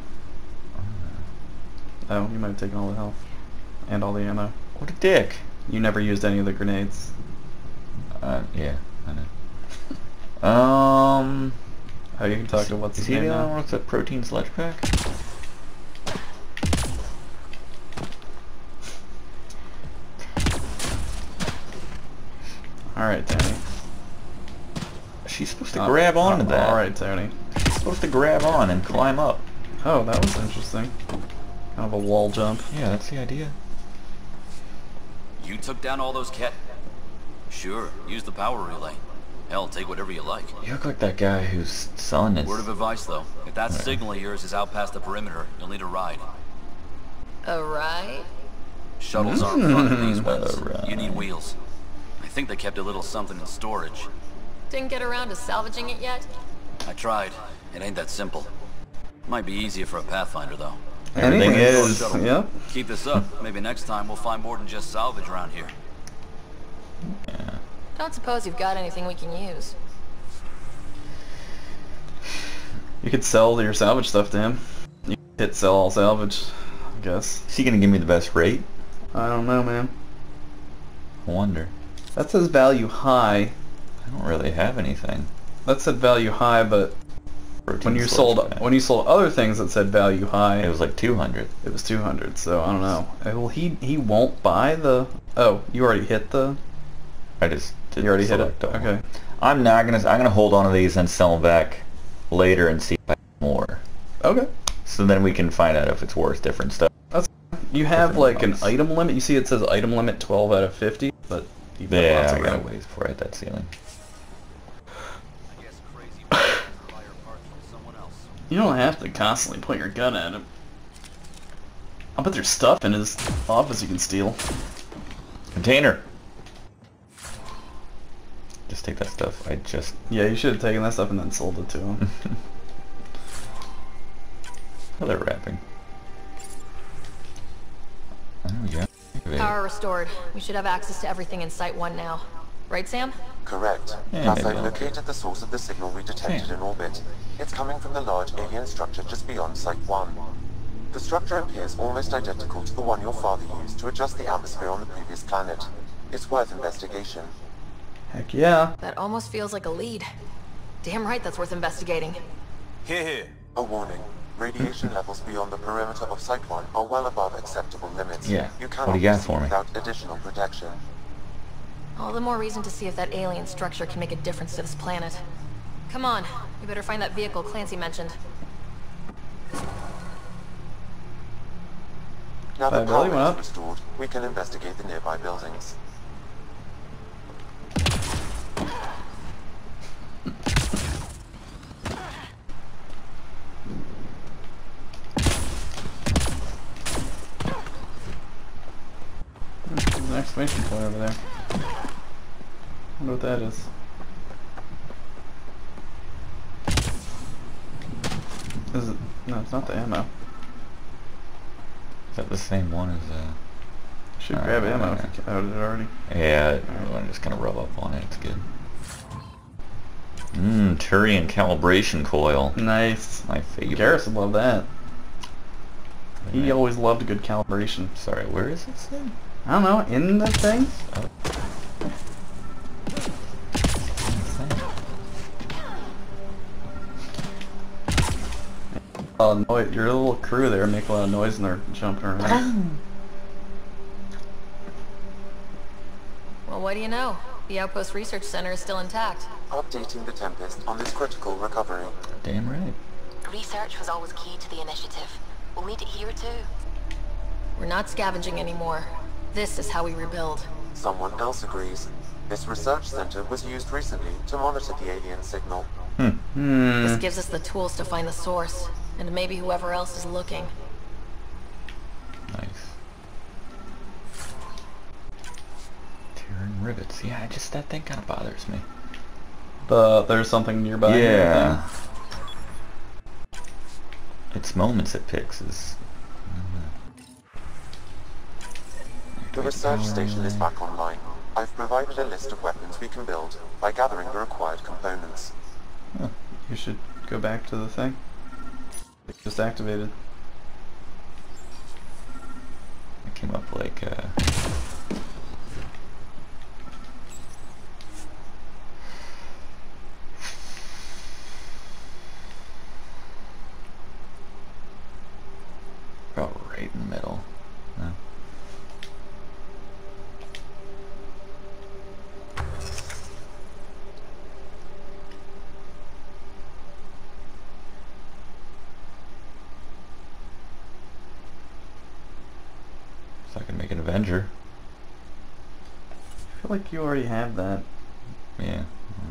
Oh, you might have taken all the health. And all the ammo. What a dick. You never used any of the grenades. Uh, yeah, I know. um... Oh, you can talk to what's Is his he name the now? one with the protein sludge pack? Alright, Tony. She's supposed to Uh, grab onto uh, that. Alright, Tony. She's supposed to grab on and climb up. Oh, that was interesting. Kind of a wall jump. Yeah, that's the idea. You took down all those cat... Sure, use the power relay. Hell, take whatever you like. You look like that guy whose son is... Word of advice, though. If that signal of yours is out past the perimeter, you'll need a ride. A ride? Shuttles aren't fun in these Mm, ones. a ride. You need wheels. I think they kept a little something in storage. Didn't get around to salvaging it yet? I tried. It ain't that simple. Might be easier for a Pathfinder, though. Everything Anything is... Shuttle. Yep. Keep this up. Maybe next time we'll find more than just salvage around here. Yeah. Don't suppose you've got anything we can use. You could sell your salvage stuff to him. You could hit sell all salvage, I guess. Is he gonna give me the best rate? I don't know, man. I wonder. That says value high. I don't really have anything. That said value high, but Protein when you sludge sold pack. when you sold other things that said value high, It was like two hundred. it was two hundred. So I don't know. Uh, Well, he he won't buy the. Oh, you already hit the. I just did You already hit it. select all. Okay. I'm not gonna. I'm gonna hold on to these and sell them back later and see if I have more. Okay. So then we can find out if it's worth different stuff. You have Different like an amounts. item limit. You see it says item limit twelve out of fifty, but you've got Yeah, lots I of got a room. ways before I hit that ceiling. I guess crazy require parts from someone else. You don't have to constantly point your gun at him. I'll bet there's stuff in his office you can steal. Container. Just take that stuff. I just. Yeah, you should have taken that stuff and then sold it to him. Oh, they're wrapping. Oh yeah. Power restored. We should have access to everything in Site one now. Right, Sam? Correct. Yeah, Plus, maybe I've not. located the source of the signal we detected Yeah. in orbit. It's coming from the large alien structure just beyond Site one. The structure appears almost identical to the one your father used to adjust the atmosphere on the previous planet. It's worth investigation. Heck yeah. That almost feels like a lead. Damn right that's worth investigating. Here, here. A warning. Radiation levels beyond the perimeter of Site one are well above acceptable limits. Yeah. You What cannot do you got proceed for me? without additional protection. All the more reason to see if that alien structure can make a difference to this planet. Come on, we better find that vehicle Clancy mentioned. Now that Viability power went is up. restored, we can investigate the nearby buildings. There exclamation point over there. I wonder what that is. Is it? No, it's not the ammo. Is that the same one as uh? Should uh, grab ammo uh, if you out it already. Yeah, I'm just gonna rub up on it. It's good. Mmm, Turian calibration coil. Nice. My favorite. Garrus would love that. He always loved a good calibration. Sorry, where is this thing? I don't know, in the thing? Oh. A lot of noise. Your little crew there make a lot of noise and they're jumping around. Well, what do you know? The Outpost Research Center is still intact. Updating the Tempest on this critical recovery. Damn right. Research was always key to the initiative. We'll need it here too. We're not scavenging anymore. This is how we rebuild. Someone else agrees. This research center was used recently to monitor the alien signal. Hmm. Hmm. This gives us the tools to find the source, and maybe whoever else is looking. Nice. Tearing rivets. Yeah, just that thing kind of bothers me. But there's something nearby. Yeah. It's moments it picks is. The research station is back online. I've provided a list of weapons we can build by gathering the required components. Huh. You should go back to the thing. It just activated. It came up like uh about right in the middle. No. So I can make an Avenger. I feel like you already have that. Yeah.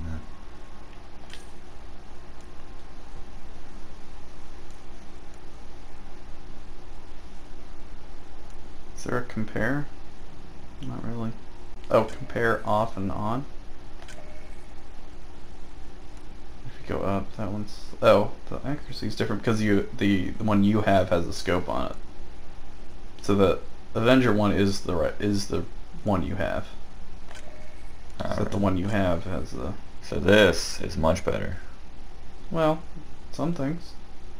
Is there a compare? Not really. Oh, compare off and on. If you go up, that one's. Oh, the accuracy is different because you the the one you have has a scope on it. So the Avenger one is the right is the one you have. So that the one you have has the. So this is much better. Well, some things.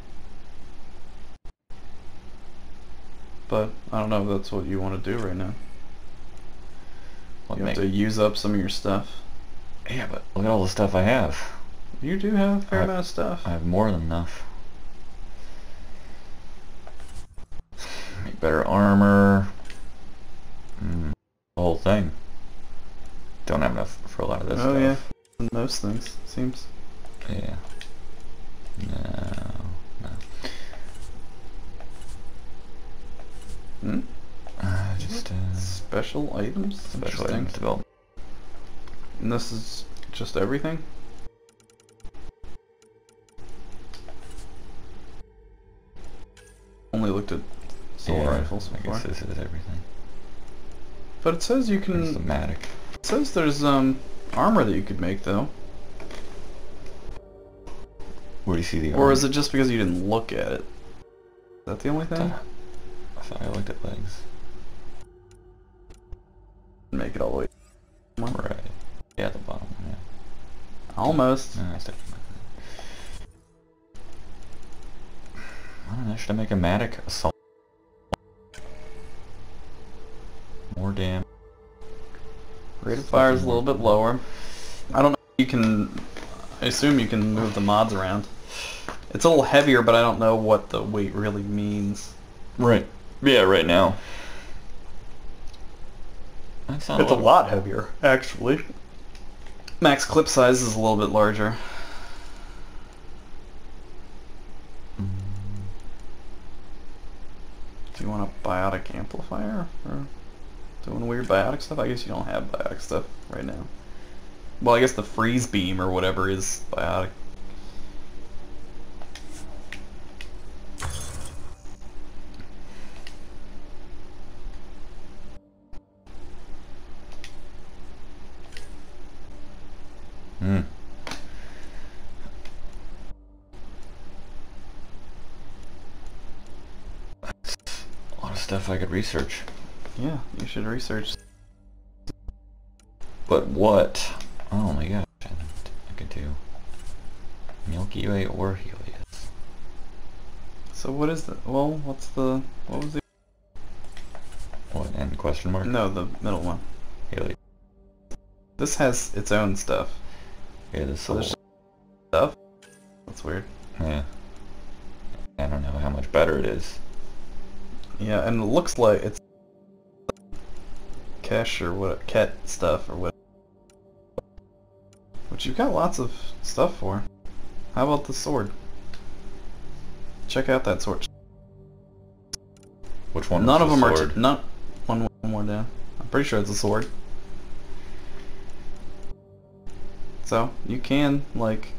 But I don't know if that's what you want to do right now. What You have make- to use up some of your stuff. Yeah, but look at all the stuff I have. You do have a fair I- amount of stuff. I have more than enough. Make better armor. Mm, the whole thing. Don't have enough for a lot of this Oh stuff. yeah, most things seems. Yeah. No. No. Hmm? Uh, just uh, Special items. special Interesting. items development. And this is just everything. Only looked at assault Yeah, rifles I before. guess this is everything. But it says you There's the can. Matic. It says there's um armor that you could make though. Where do you see the Or armor? is it just because you didn't look at it? Is that the only thing? I thought I looked at legs. Make it all the way. Right. Yeah, at the bottom. Yeah. Almost. No, that's definitely. I don't know. Should I make a Matic assault? More damn. Rate of fire is a little bit lower. I don't know if you can. I assume you can move the mods around. It's a little heavier, but I don't know what the weight really means. Right. Yeah, right now. That's not It's a lot heavier, actually. Max clip size is a little bit larger. Do you want a biotic amplifier for doing weird biotic stuff? I guess you don't have biotic stuff right now. Well, I guess the freeze beam or whatever is biotic. stuff I could research. Yeah, you should research. But what? Oh my gosh, I could do Milky Way or Helios. So what is the? Well, what's the? What was the? What, and question mark? No, the middle one. Helios. This has its own stuff. Yeah, this So whole there's stuff. That's weird. yeah. I don't know how much better it is. Yeah, and it looks like it's cash or what, cat stuff or what. Which you've got lots of stuff for. How about the sword? Check out that sword. Which one? None of the them sword? are. None. One, one more down. I'm pretty sure it's a sword. So you can like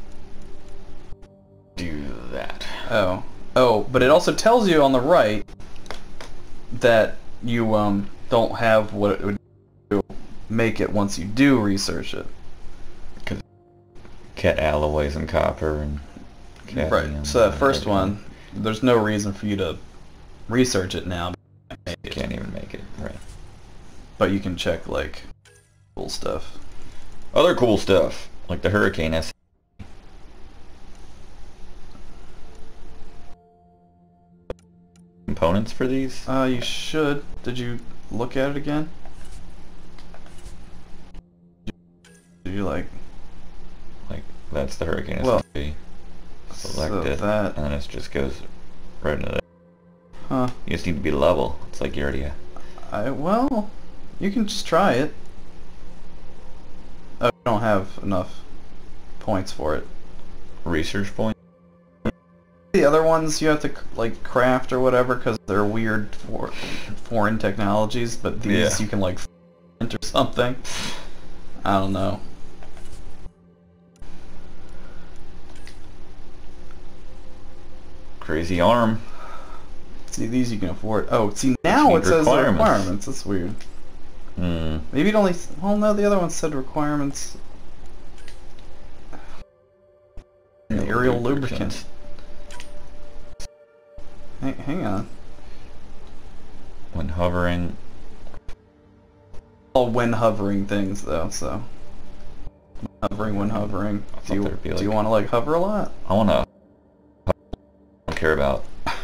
do that. Oh, oh, but it also tells you on the right that you um don't have what it would do make it once you do research it. Cause cat alloys and copper and cadmium. Right. So that first one, there's no reason for you to research it now. You can't even make it, right? But you can check like cool stuff. Other cool stuff like the Hurricane S. Components for these? Uh, you should. Did you look at it again? Did you like? Like that's the Hurricane well, S S D. Select so it, that... and then it just goes right into there. Huh? You just need to be level. It's like you already. Have. I well, you can just try it. Oh, you don't have enough points for it. Research point. The other ones you have to like craft or whatever because they're weird for foreign technologies, but these yeah. you can like enter something. I don't know. Crazy arm. See, these you can afford. Oh, see now it says requirements. requirements. That's weird. Hmm. Maybe it only. Well, no, the other one said requirements. No, aerial lubricant. Hey, hang on. When hovering. All when hovering things though, so. Hovering when hovering. Do you, like, do you want to like hover a lot? I want to. I don't care about.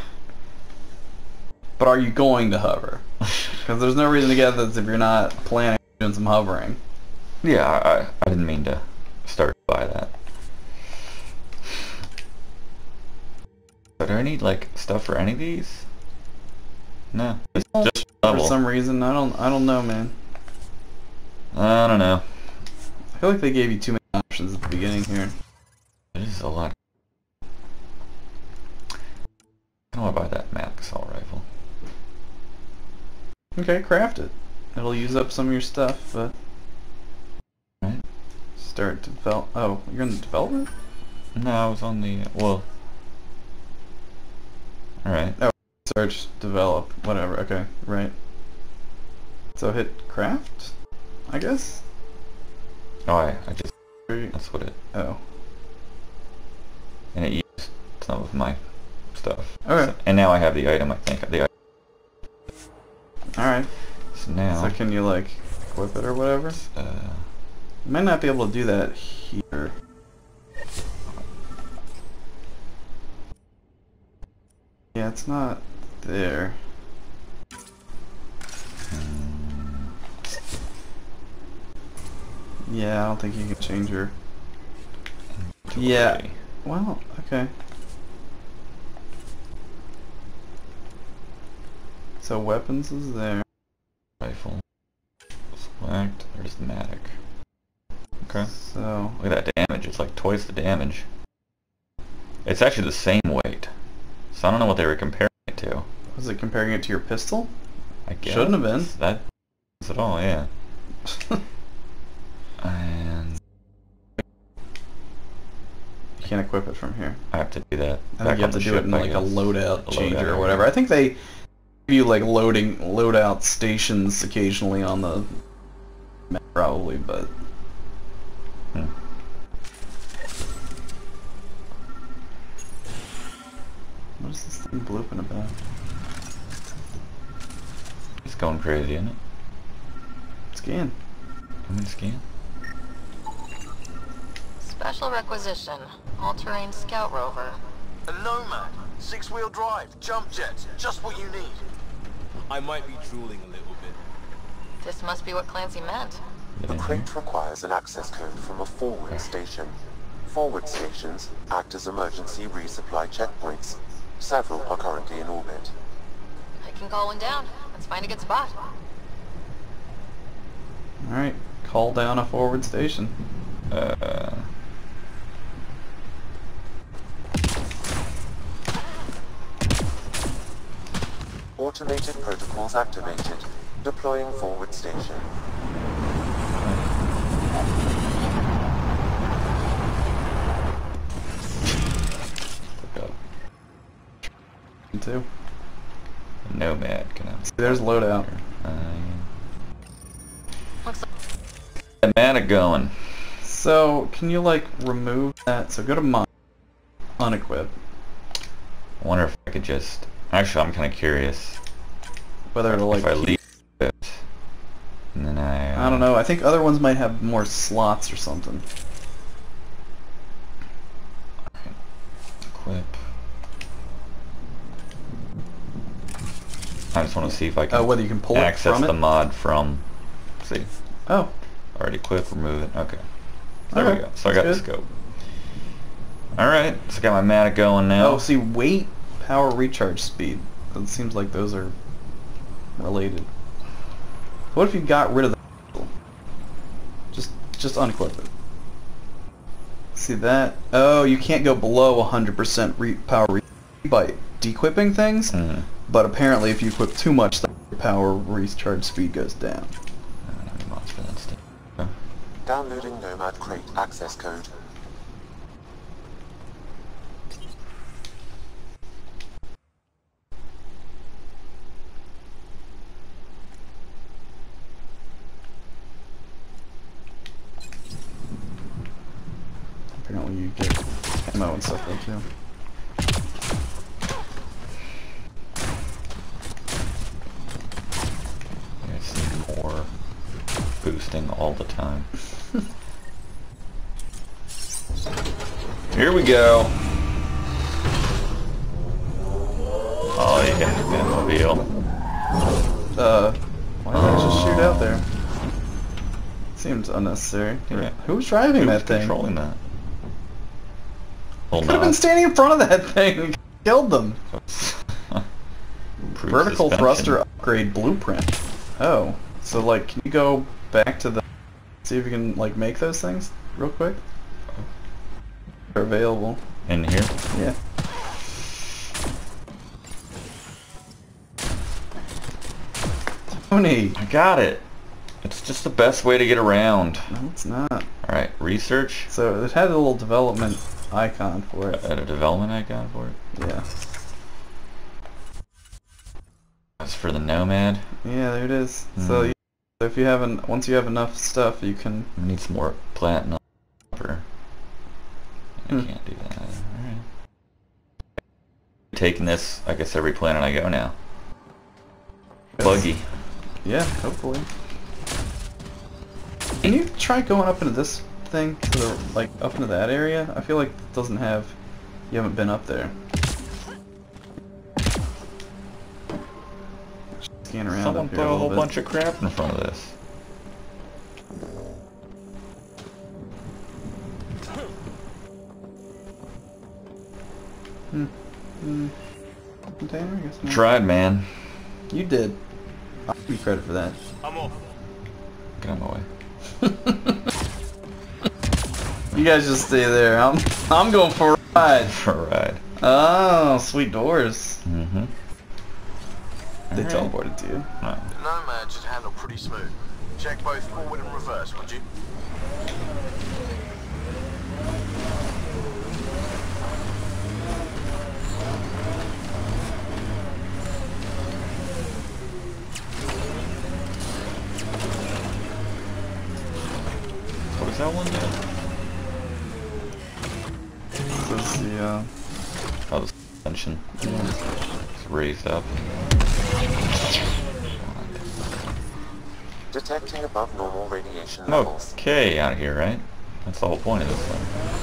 But are you going to hover? Because there's no reason to get this if you're not planning on doing some hovering. Yeah, I, I didn't mean to start by that. But do I need like stuff for any of these? No, it's just level. For some reason, I don't, I don't know, man. I don't know. I feel like they gave you too many options at the beginning here. It is a lot. I want to buy that map assault rifle. Okay, craft it. It'll use up some of your stuff, but... Right. Start to develop... Oh, you're in the development? No, I was on the... Well... Alright. Oh, search, develop, whatever, okay, right. So hit craft, I guess? Oh, I, I just... That's what it... Oh. And it used some of my stuff. Okay. So, and now I have the item, I think. The item. Alright. So now... So can you, like, equip it or whatever? Uh... You might not be able to do that here. Yeah, it's not there. Hmm. Yeah, I don't think you can change your... Yeah. Well, okay. So weapons is there. Rifle. Select. There's the Matic. Okay. So... Look at that damage. It's like twice the damage. It's actually the same weight. So I don't know what they were comparing it to. Was it comparing it to your pistol? I guess. Shouldn't have been. That is at all, yeah. And you can't equip it from here. I have to do that. I think you have to do it in like a loadout a changer loadout or whatever. I think they give you like loading loadout stations occasionally on the map probably, but hmm. What is this thing blooping about? going crazy, isn't it? Scan. Let me scan. Special requisition. All-terrain scout rover. A Nomad. Six-wheel drive. Jump jets. Just what you need. I might be drooling a little bit. This must be what Clancy meant. The crate requires an access code from a forward station. Forward stations act as emergency resupply checkpoints. Several are currently in orbit. I can call one down. Let's find a good spot. Alright, call down a forward station. Uh... Automated protocols activated. Deploying forward station. Too. Nomad, can I? See, there's loadout. Uh, yeah. Mana going. So, can you like remove that? So go to mod, unequip. I wonder if I could just. Actually, I'm kind of curious. Whether to like. If I leave it, and then I. Uh, I don't know. I think other ones might have more slots or something. Equip. I just want to see if I can. Oh, whether you can pull it access from the it? mod from. See. Oh. Already equip, remove it. Okay. There Okay, we go. So I got that's the good. scope. Alright, so I got my mana going now. Oh, see, weight, power, recharge speed. It seems like those are related. What if you got rid of the... Just, just unequip it. See that? Oh, you can't go below one hundred percent re power re by dequipping things, Mm. but apparently if you equip too much, the power recharge speed goes down. Downloading Nomad crate access code. Apparently you get ammo and stuff there too. I see more boosting all the time. Here we go. Oh yeah, Batmobile. Uh, why did I just shoot out there? Seems unnecessary. Yeah. Who's driving Who's that thing? controlling that? Hold Could have been on. standing in front of that thing and killed them. Improved Vertical suspension. thruster upgrade blueprint. Oh, so like, can you go back to the... See if you can like make those things real quick? They're available. In here? Yeah. Tony! I got it. It's just the best way to get around. No, it's not. Alright, research. So it had a little development icon for it. At a development icon for it? Yeah. That's for the Nomad. Yeah, there it is. So Hmm. you, if you haven't, once you have enough stuff, you can... I need some more platinum. I Hmm. can't do that. Alright. Taking this, I guess, every planet I go now. Buggy. Yeah, hopefully. Can you try going up into this thing? To the, like, up into that area? I feel like it doesn't have... You haven't been up there. Scan around Someone up here a throw a little whole bit. bunch of crap in front of this. Hmm. Hmm. Container? I guess not. Tried, man. You did. I'll give you credit for that. I'm off. Get on my way. You guys just stay there. I'm I'm going for a ride. For a ride. Oh, sweet doors. Mm-hmm. They Alright. teleported to you. Right. The Nomad should handle pretty smooth. Check both forward and reverse, would you? What does that one do? This is the, uh... Oh, the suspension. It's raised up. Detecting above normal radiation levels. Okay, out here, right? That's the whole point of this thing.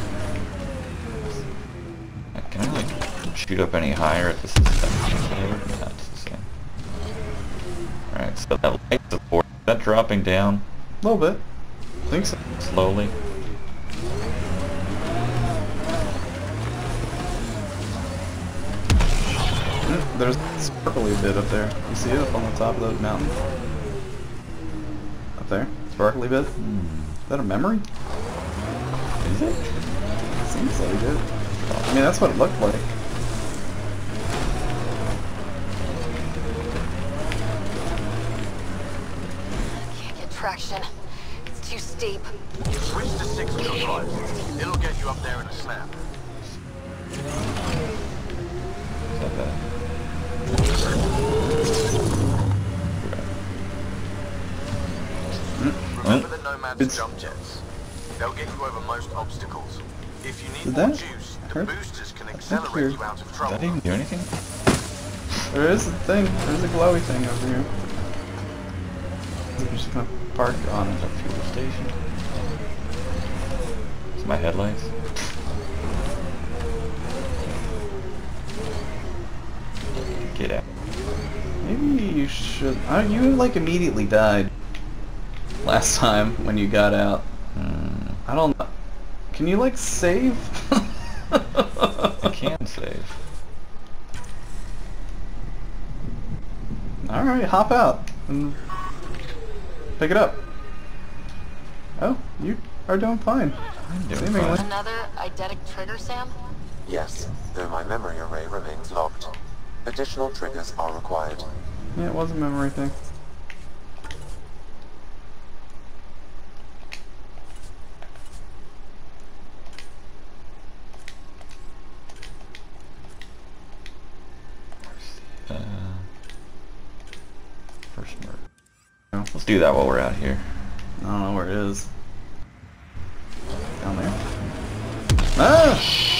Can I like shoot up any higher at the system? Whatever. That's the same. Alright, so that light support, is that dropping down? A little bit. I think so. Slowly. Mm, there's a sparkly bit up there. You see it up on the top of the mountain? Up there? Sparkly bit? Hmm. Is that a memory? Is it? It seems like it. I mean, that's what it looked like. Can't get traction. It's too steep. Switch to six wheel drive. It'll get you up there in a snap. Is that bad? Remember the Nomad's jump jets? They'll get you over most obstacles. If you need Did more that juice, the hurt? boosters can you're- accelerate you out of Does trouble. that even do anything? There is a thing. There's a glowy thing over here. I'm just gonna park on it. Is that fuel station? It's my headlights. Get out. Maybe you should. Oh, you like immediately died last time when you got out. Hmm. I don't know. Can you like save? I can save. Alright, hop out and pick it up. Oh, you are doing fine. I'm doing Seemingly. fine. Another eidetic trigger, Sam? Yes, though my memory array remains locked. Additional triggers are required. Yeah, it was a memory thing. Uh, first murder. Let's do that while we're out here. I don't know where it is. Down there. Ah!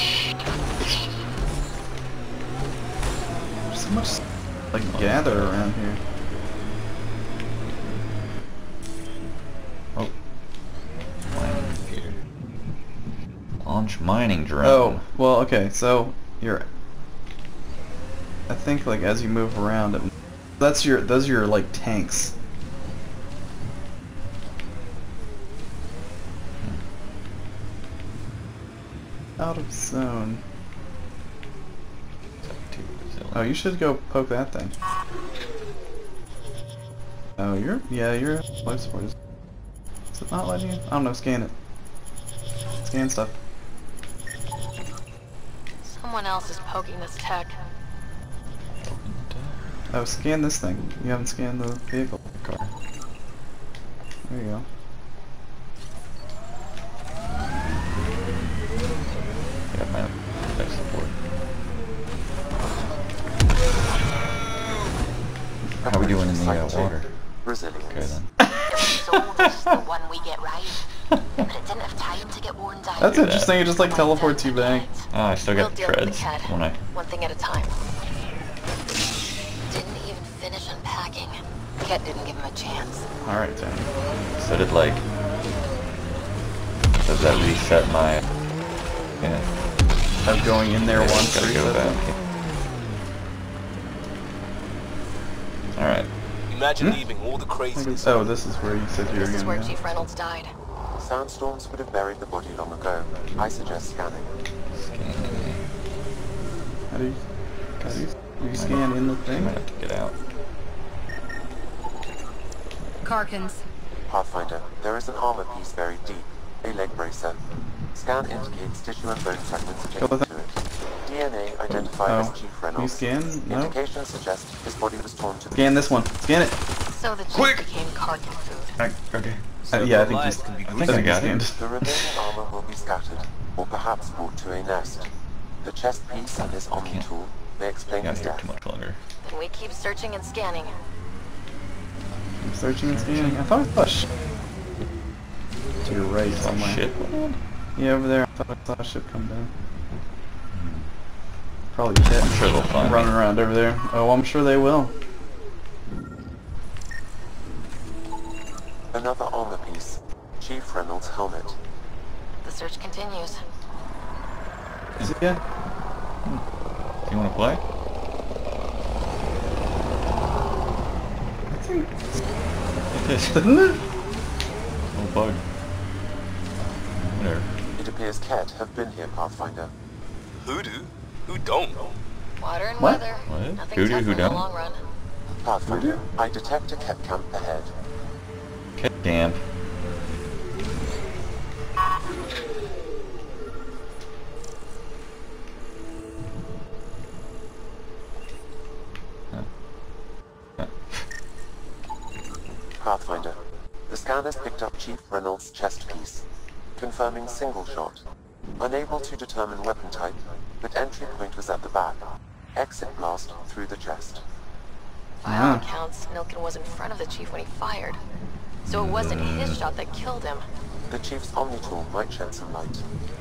There's so much like gather around here. Oh. Mining computer. Launch mining drone. Oh, well, okay, so you're. I think like as you move around, it, that's your those are your like tanks. Out of zone. Oh, you should go poke that thing. Oh, you're yeah, you're life support. Is is it not letting you? I don't know. Scan it. Scan stuff. Someone else is poking this tech. Oh, scan this thing. You haven't scanned the vehicle. Car. There you go. Yeah, my life support. How are we doing in the uh, water? Resilience. Okay then. the one we get right, but it didn't have time to get worn down. That's Do interesting. It just like teleports you back. Oh, I still We'll got the deal with the treads cat, when I. one thing at a time. Didn't even finish unpacking. Cat didn't give him a chance. All right, Tony. So did like. Does that reset my? Yeah. Of going in there Yeah, once. gotta go reset back. them. All right. Imagine Hmm? leaving all the craziness. Oh, this is where you said you were This is where gonna go. Chief Reynolds died. Sandstorms would have buried the body long ago. I suggest scanning. Scanning. How do you? How do you? Do you scan in the I thing? might have to get out. Karkins. Pathfinder, there is an armor piece buried deep. A leg bracer. Scan indicates tissue and bone fragments Go attached with to it. D N A identified Oh. as Chief You Reynolds. scan? No. Indications suggest his body was torn to Scan this one. Scan it. So the chief Quick! became carcass food. Okay. Uh, yeah, I think life you. can be I think I I got scanned. The remaining armor will be scattered, or perhaps brought to a nest. The chest piece and his Omni Can't. tool may explain Got his here death. too much longer. Then we keep searching and scanning. I'm searching and scanning. I thought I saw a ship to your right Oh somewhere. shit. Yeah, over there. I thought I saw a ship come down. Probably hit. I'm sure they'll find me. Running around over there. Oh, I'm sure they will. Another armor piece. Chief Reynolds' helmet. The search continues. Is it good? Do you want to play? I think It is. Isn't it? Oh, bug. There. It appears Ket have been here, Pathfinder. Who do? Who don't? Water and What? weather. What? Nothing Who do, tougher who in the don't? long run. Pathfinder, I detect a Ket camp ahead. Cat camp. Pathfinder, the scanner's picked up Chief Reynolds' chest piece, confirming single shot. Unable to determine weapon type, but entry point was at the back. Exit blast through the chest. By all accounts, Milken was in front of the chief when he fired. So it wasn't his shot that killed him. The Chief's Omni tool might shed some light.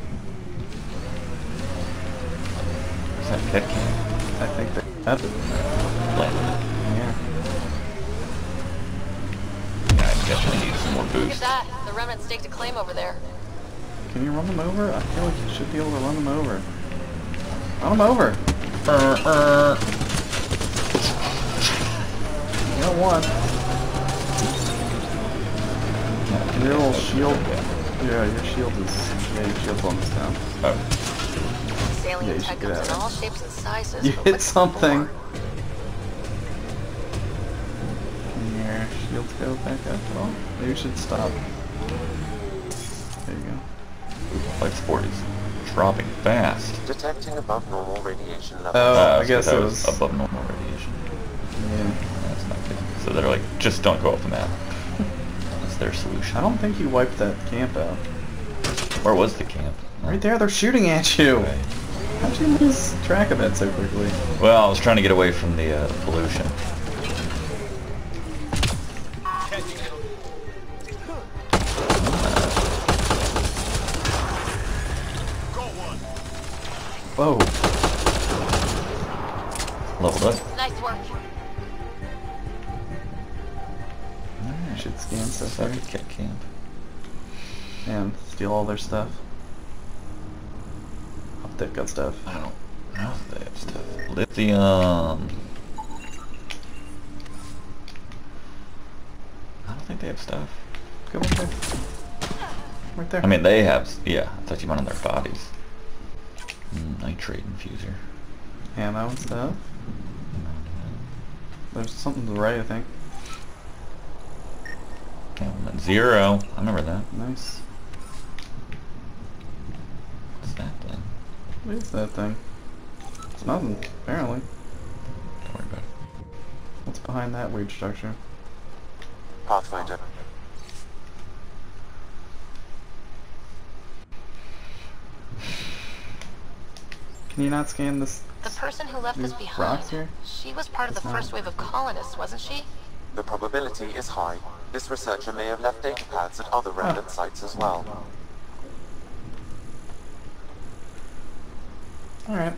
Is that cat camp? I think they had it. Landed. Yeah. Yeah, I definitely need some more Look at boost. that. The remnant staked a claim over there. Can you run them over? I feel like you should be able to run them over. Run them over. Uh, uh. You got one. Your little shield. Yeah, your shield is. Yeah, your shield's almost down. Oh. Sailing Yeah, you tech should get comes in out. all shapes and sizes. You but hit what's something. more? Can your shields go back up at all? Maybe you should stop. There you go. Flight sport is dropping fast. Detecting above normal radiation level. Oh, Uh, I guess that it was was. above normal radiation. Yeah. That's not good. So they're like, just don't go off the map. That's their solution. I don't think you wiped that camp out. Where was the camp? Right there, they're shooting at you. Right. How'd you lose track of that so quickly? Well, I was trying to get away from the uh, pollution. Whoa. Leveled up. Nice work. I should scan stuff Fuck here. a cat camp. And steal all their stuff. Hope they've got stuff. I don't know if they have stuff. Lithium. I don't think they have stuff. Go right there. Right there. I mean, they have. Yeah, I thought you meant on their bodies. Mm, nitrate infuser. Ammo and stuff. There's something to the right, I think. Element zero. I remember that. Nice. What's that thing? What is that thing? It's nothing, apparently. Don't worry about it. What's behind that weird structure? Pathfinder. Can you not scan this? The person who left These us behind, rocks here? she was part of the It's not. first wave of colonists, wasn't she? The probability is high. This researcher may have left data pads at other remnant sites as well. Alright.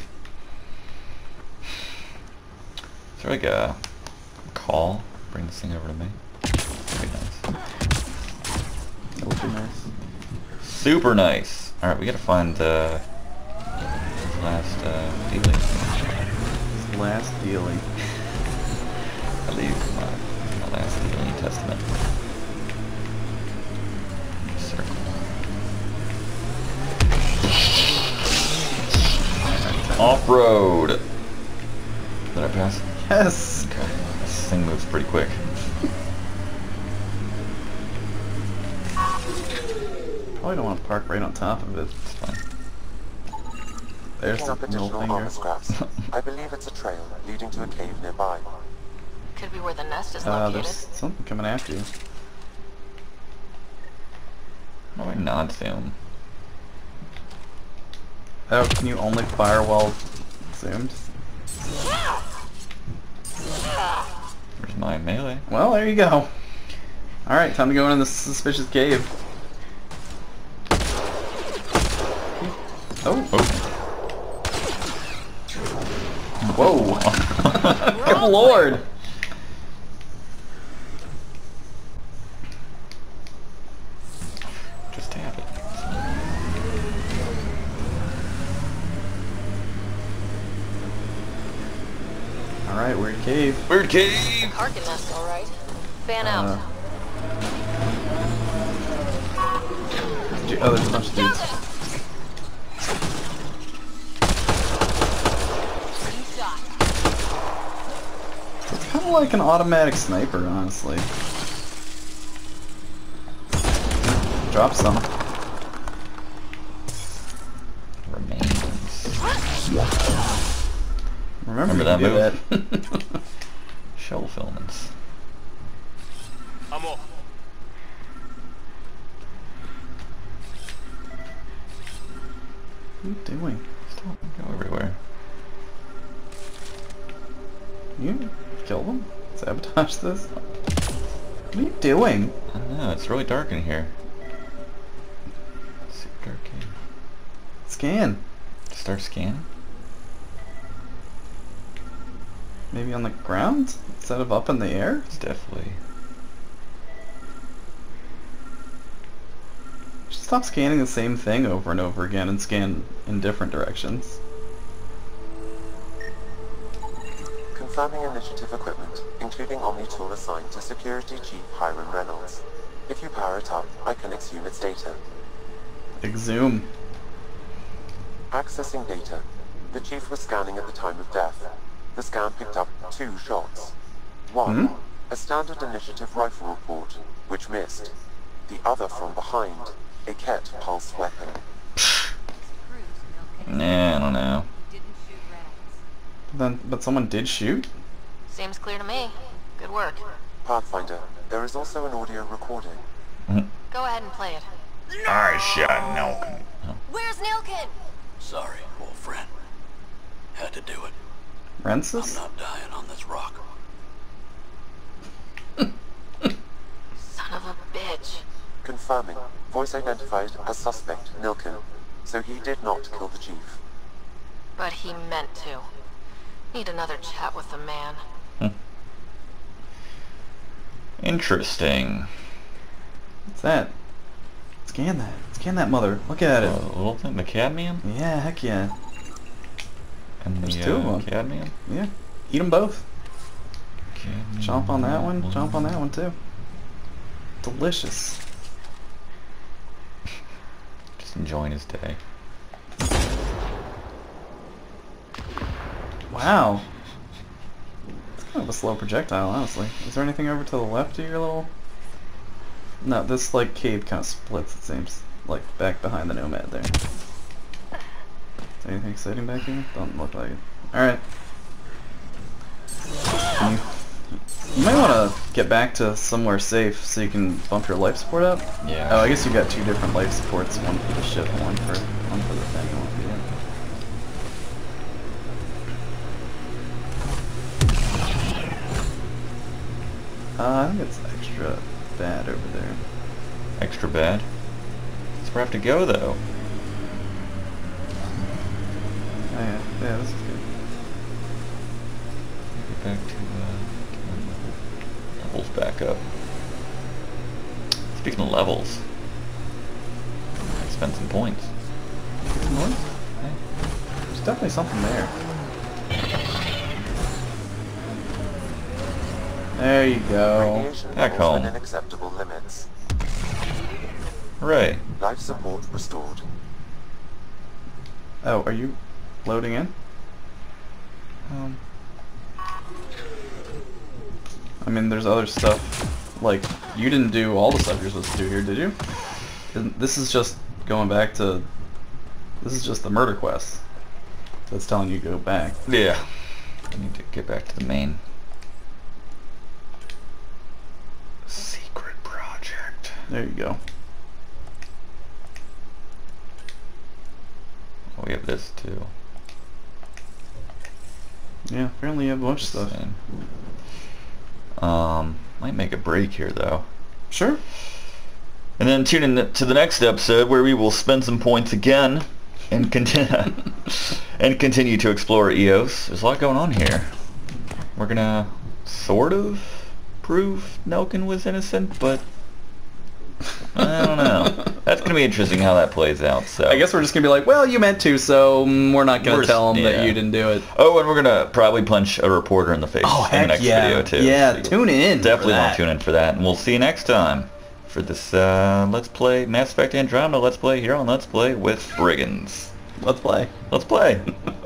Is there like a call? Bring this thing over to me. That'd be nice. That would be nice. Super nice. All right, we gotta find uh, his last uh, dealing. This last dealing. I leave my, my last dealing testament. Circle. Off-road. Did I pass? Yes! Okay. This thing moves pretty quick. Probably don't want to park right on top of it. It's fine. There's Picking the up middle additional finger. armor scraps. I believe it's a trail leading to a cave nearby. Could be where the nest is Uh, located. there's something coming after you. How do I not zoom? Oh, can you only fire while zoomed? Where's my melee? Well, there you go. Alright, time to go into this suspicious cave. Oh. Oh. Whoa. Good lord. Alright, weird cave. Weird cave! Parking nest, alright. Fan Uh, out. Gee, oh, there's a bunch of dudes. It's kind of like an automatic sniper, honestly. Drop some. Remains. Remember, Remember that you move? can do that. Shell filaments. I'm off. What are you doing? Stop. Go everywhere. You kill them? Sabotage this? What are you doing? I don't know, it's really dark in here. Super dark here. Scan. Start scanning? Maybe on the ground instead of up in the air? It's definitely... Just stop scanning the same thing over and over again and scan in different directions. Confirming initiative equipment, including Omni tool assigned to Security Chief Hiram Reynolds. If you power it up, I can exhume its data. Exhume. Accessing data. The Chief was scanning at the time of death. The scan picked up two shots. One, Hmm? a standard initiative rifle report, which missed. The other from behind, a Ket pulse weapon. Nah, I don't know. Then, but someone did shoot? Seems clear to me. Good work. Pathfinder, there is also an audio recording. Go ahead and play it. I shot Nelkin. Oh. Where's Nilkin? Sorry, old friend. Had to do it. Rensis? I'm not dying on this rock. Son of a bitch. Confirming. Voice identified as suspect Nilkin. So he did not kill the Chief. But he meant to. Need another chat with the man. Interesting. What's that? Scan that. Scan that mother. Look at it. Uh, little thing, the cadmium? Yeah, heck yeah. And There's the two of uh, them. cadmium? Yeah. Eat them both. Cadmium. Chomp on that one. Chomp on that one too. Delicious. Just enjoying his day. Wow. It's kind of a slow projectile, honestly. Is there anything over to the left of your little... No, this like cave kind of splits, it seems. Like back behind the Nomad there. Is there anything exciting back here? Doesn't look like it. Alright. You, you might want to get back to somewhere safe so you can bump your life support up. Yeah. Oh, I guess you got two different life supports. One for the ship, one for, one for the thing, and one for the... Uh, I think it's extra bad over there. Extra bad? That's where I have to go, though. Oh yeah, yeah, this is good. Get back to, uh, get my levels back up. Speaking of levels, I spent some points. What? There's definitely something there. There you go. Radiation Back levels home. within acceptable limits. Hooray. Life support restored. Oh, are you loading in? Um, I mean, there's other stuff. Like, you didn't do all the stuff you're supposed to do here, did you? Isn't- This is just going back to... This is just the murder quest. That's telling you to go back. yeah. I need to get back to the main secret project. There you go. Oh, we have this, too. Yeah, apparently you have a bunch of stuff. Same. Um, might make a break here, though. Sure. And then tune in to the next episode where we will spend some points again and continue and continue to explore E O S. There's a lot going on here. We're gonna sort of prove Nelkin was innocent, but I don't know. That's gonna be interesting how that plays out. So I guess we're just gonna be like, well, you meant to, so mm, we're not gonna We're- tell them yeah. that you didn't do it. Oh, and we're gonna probably punch a reporter in the face Oh, in the heck next yeah. video too. Yeah, So tune in for Definitely want that. to tune in for that, and we'll see you next time for this uh, Let's Play Mass Effect Andromeda Let's Play here on Let's Play with Brigands. Let's play. Let's play.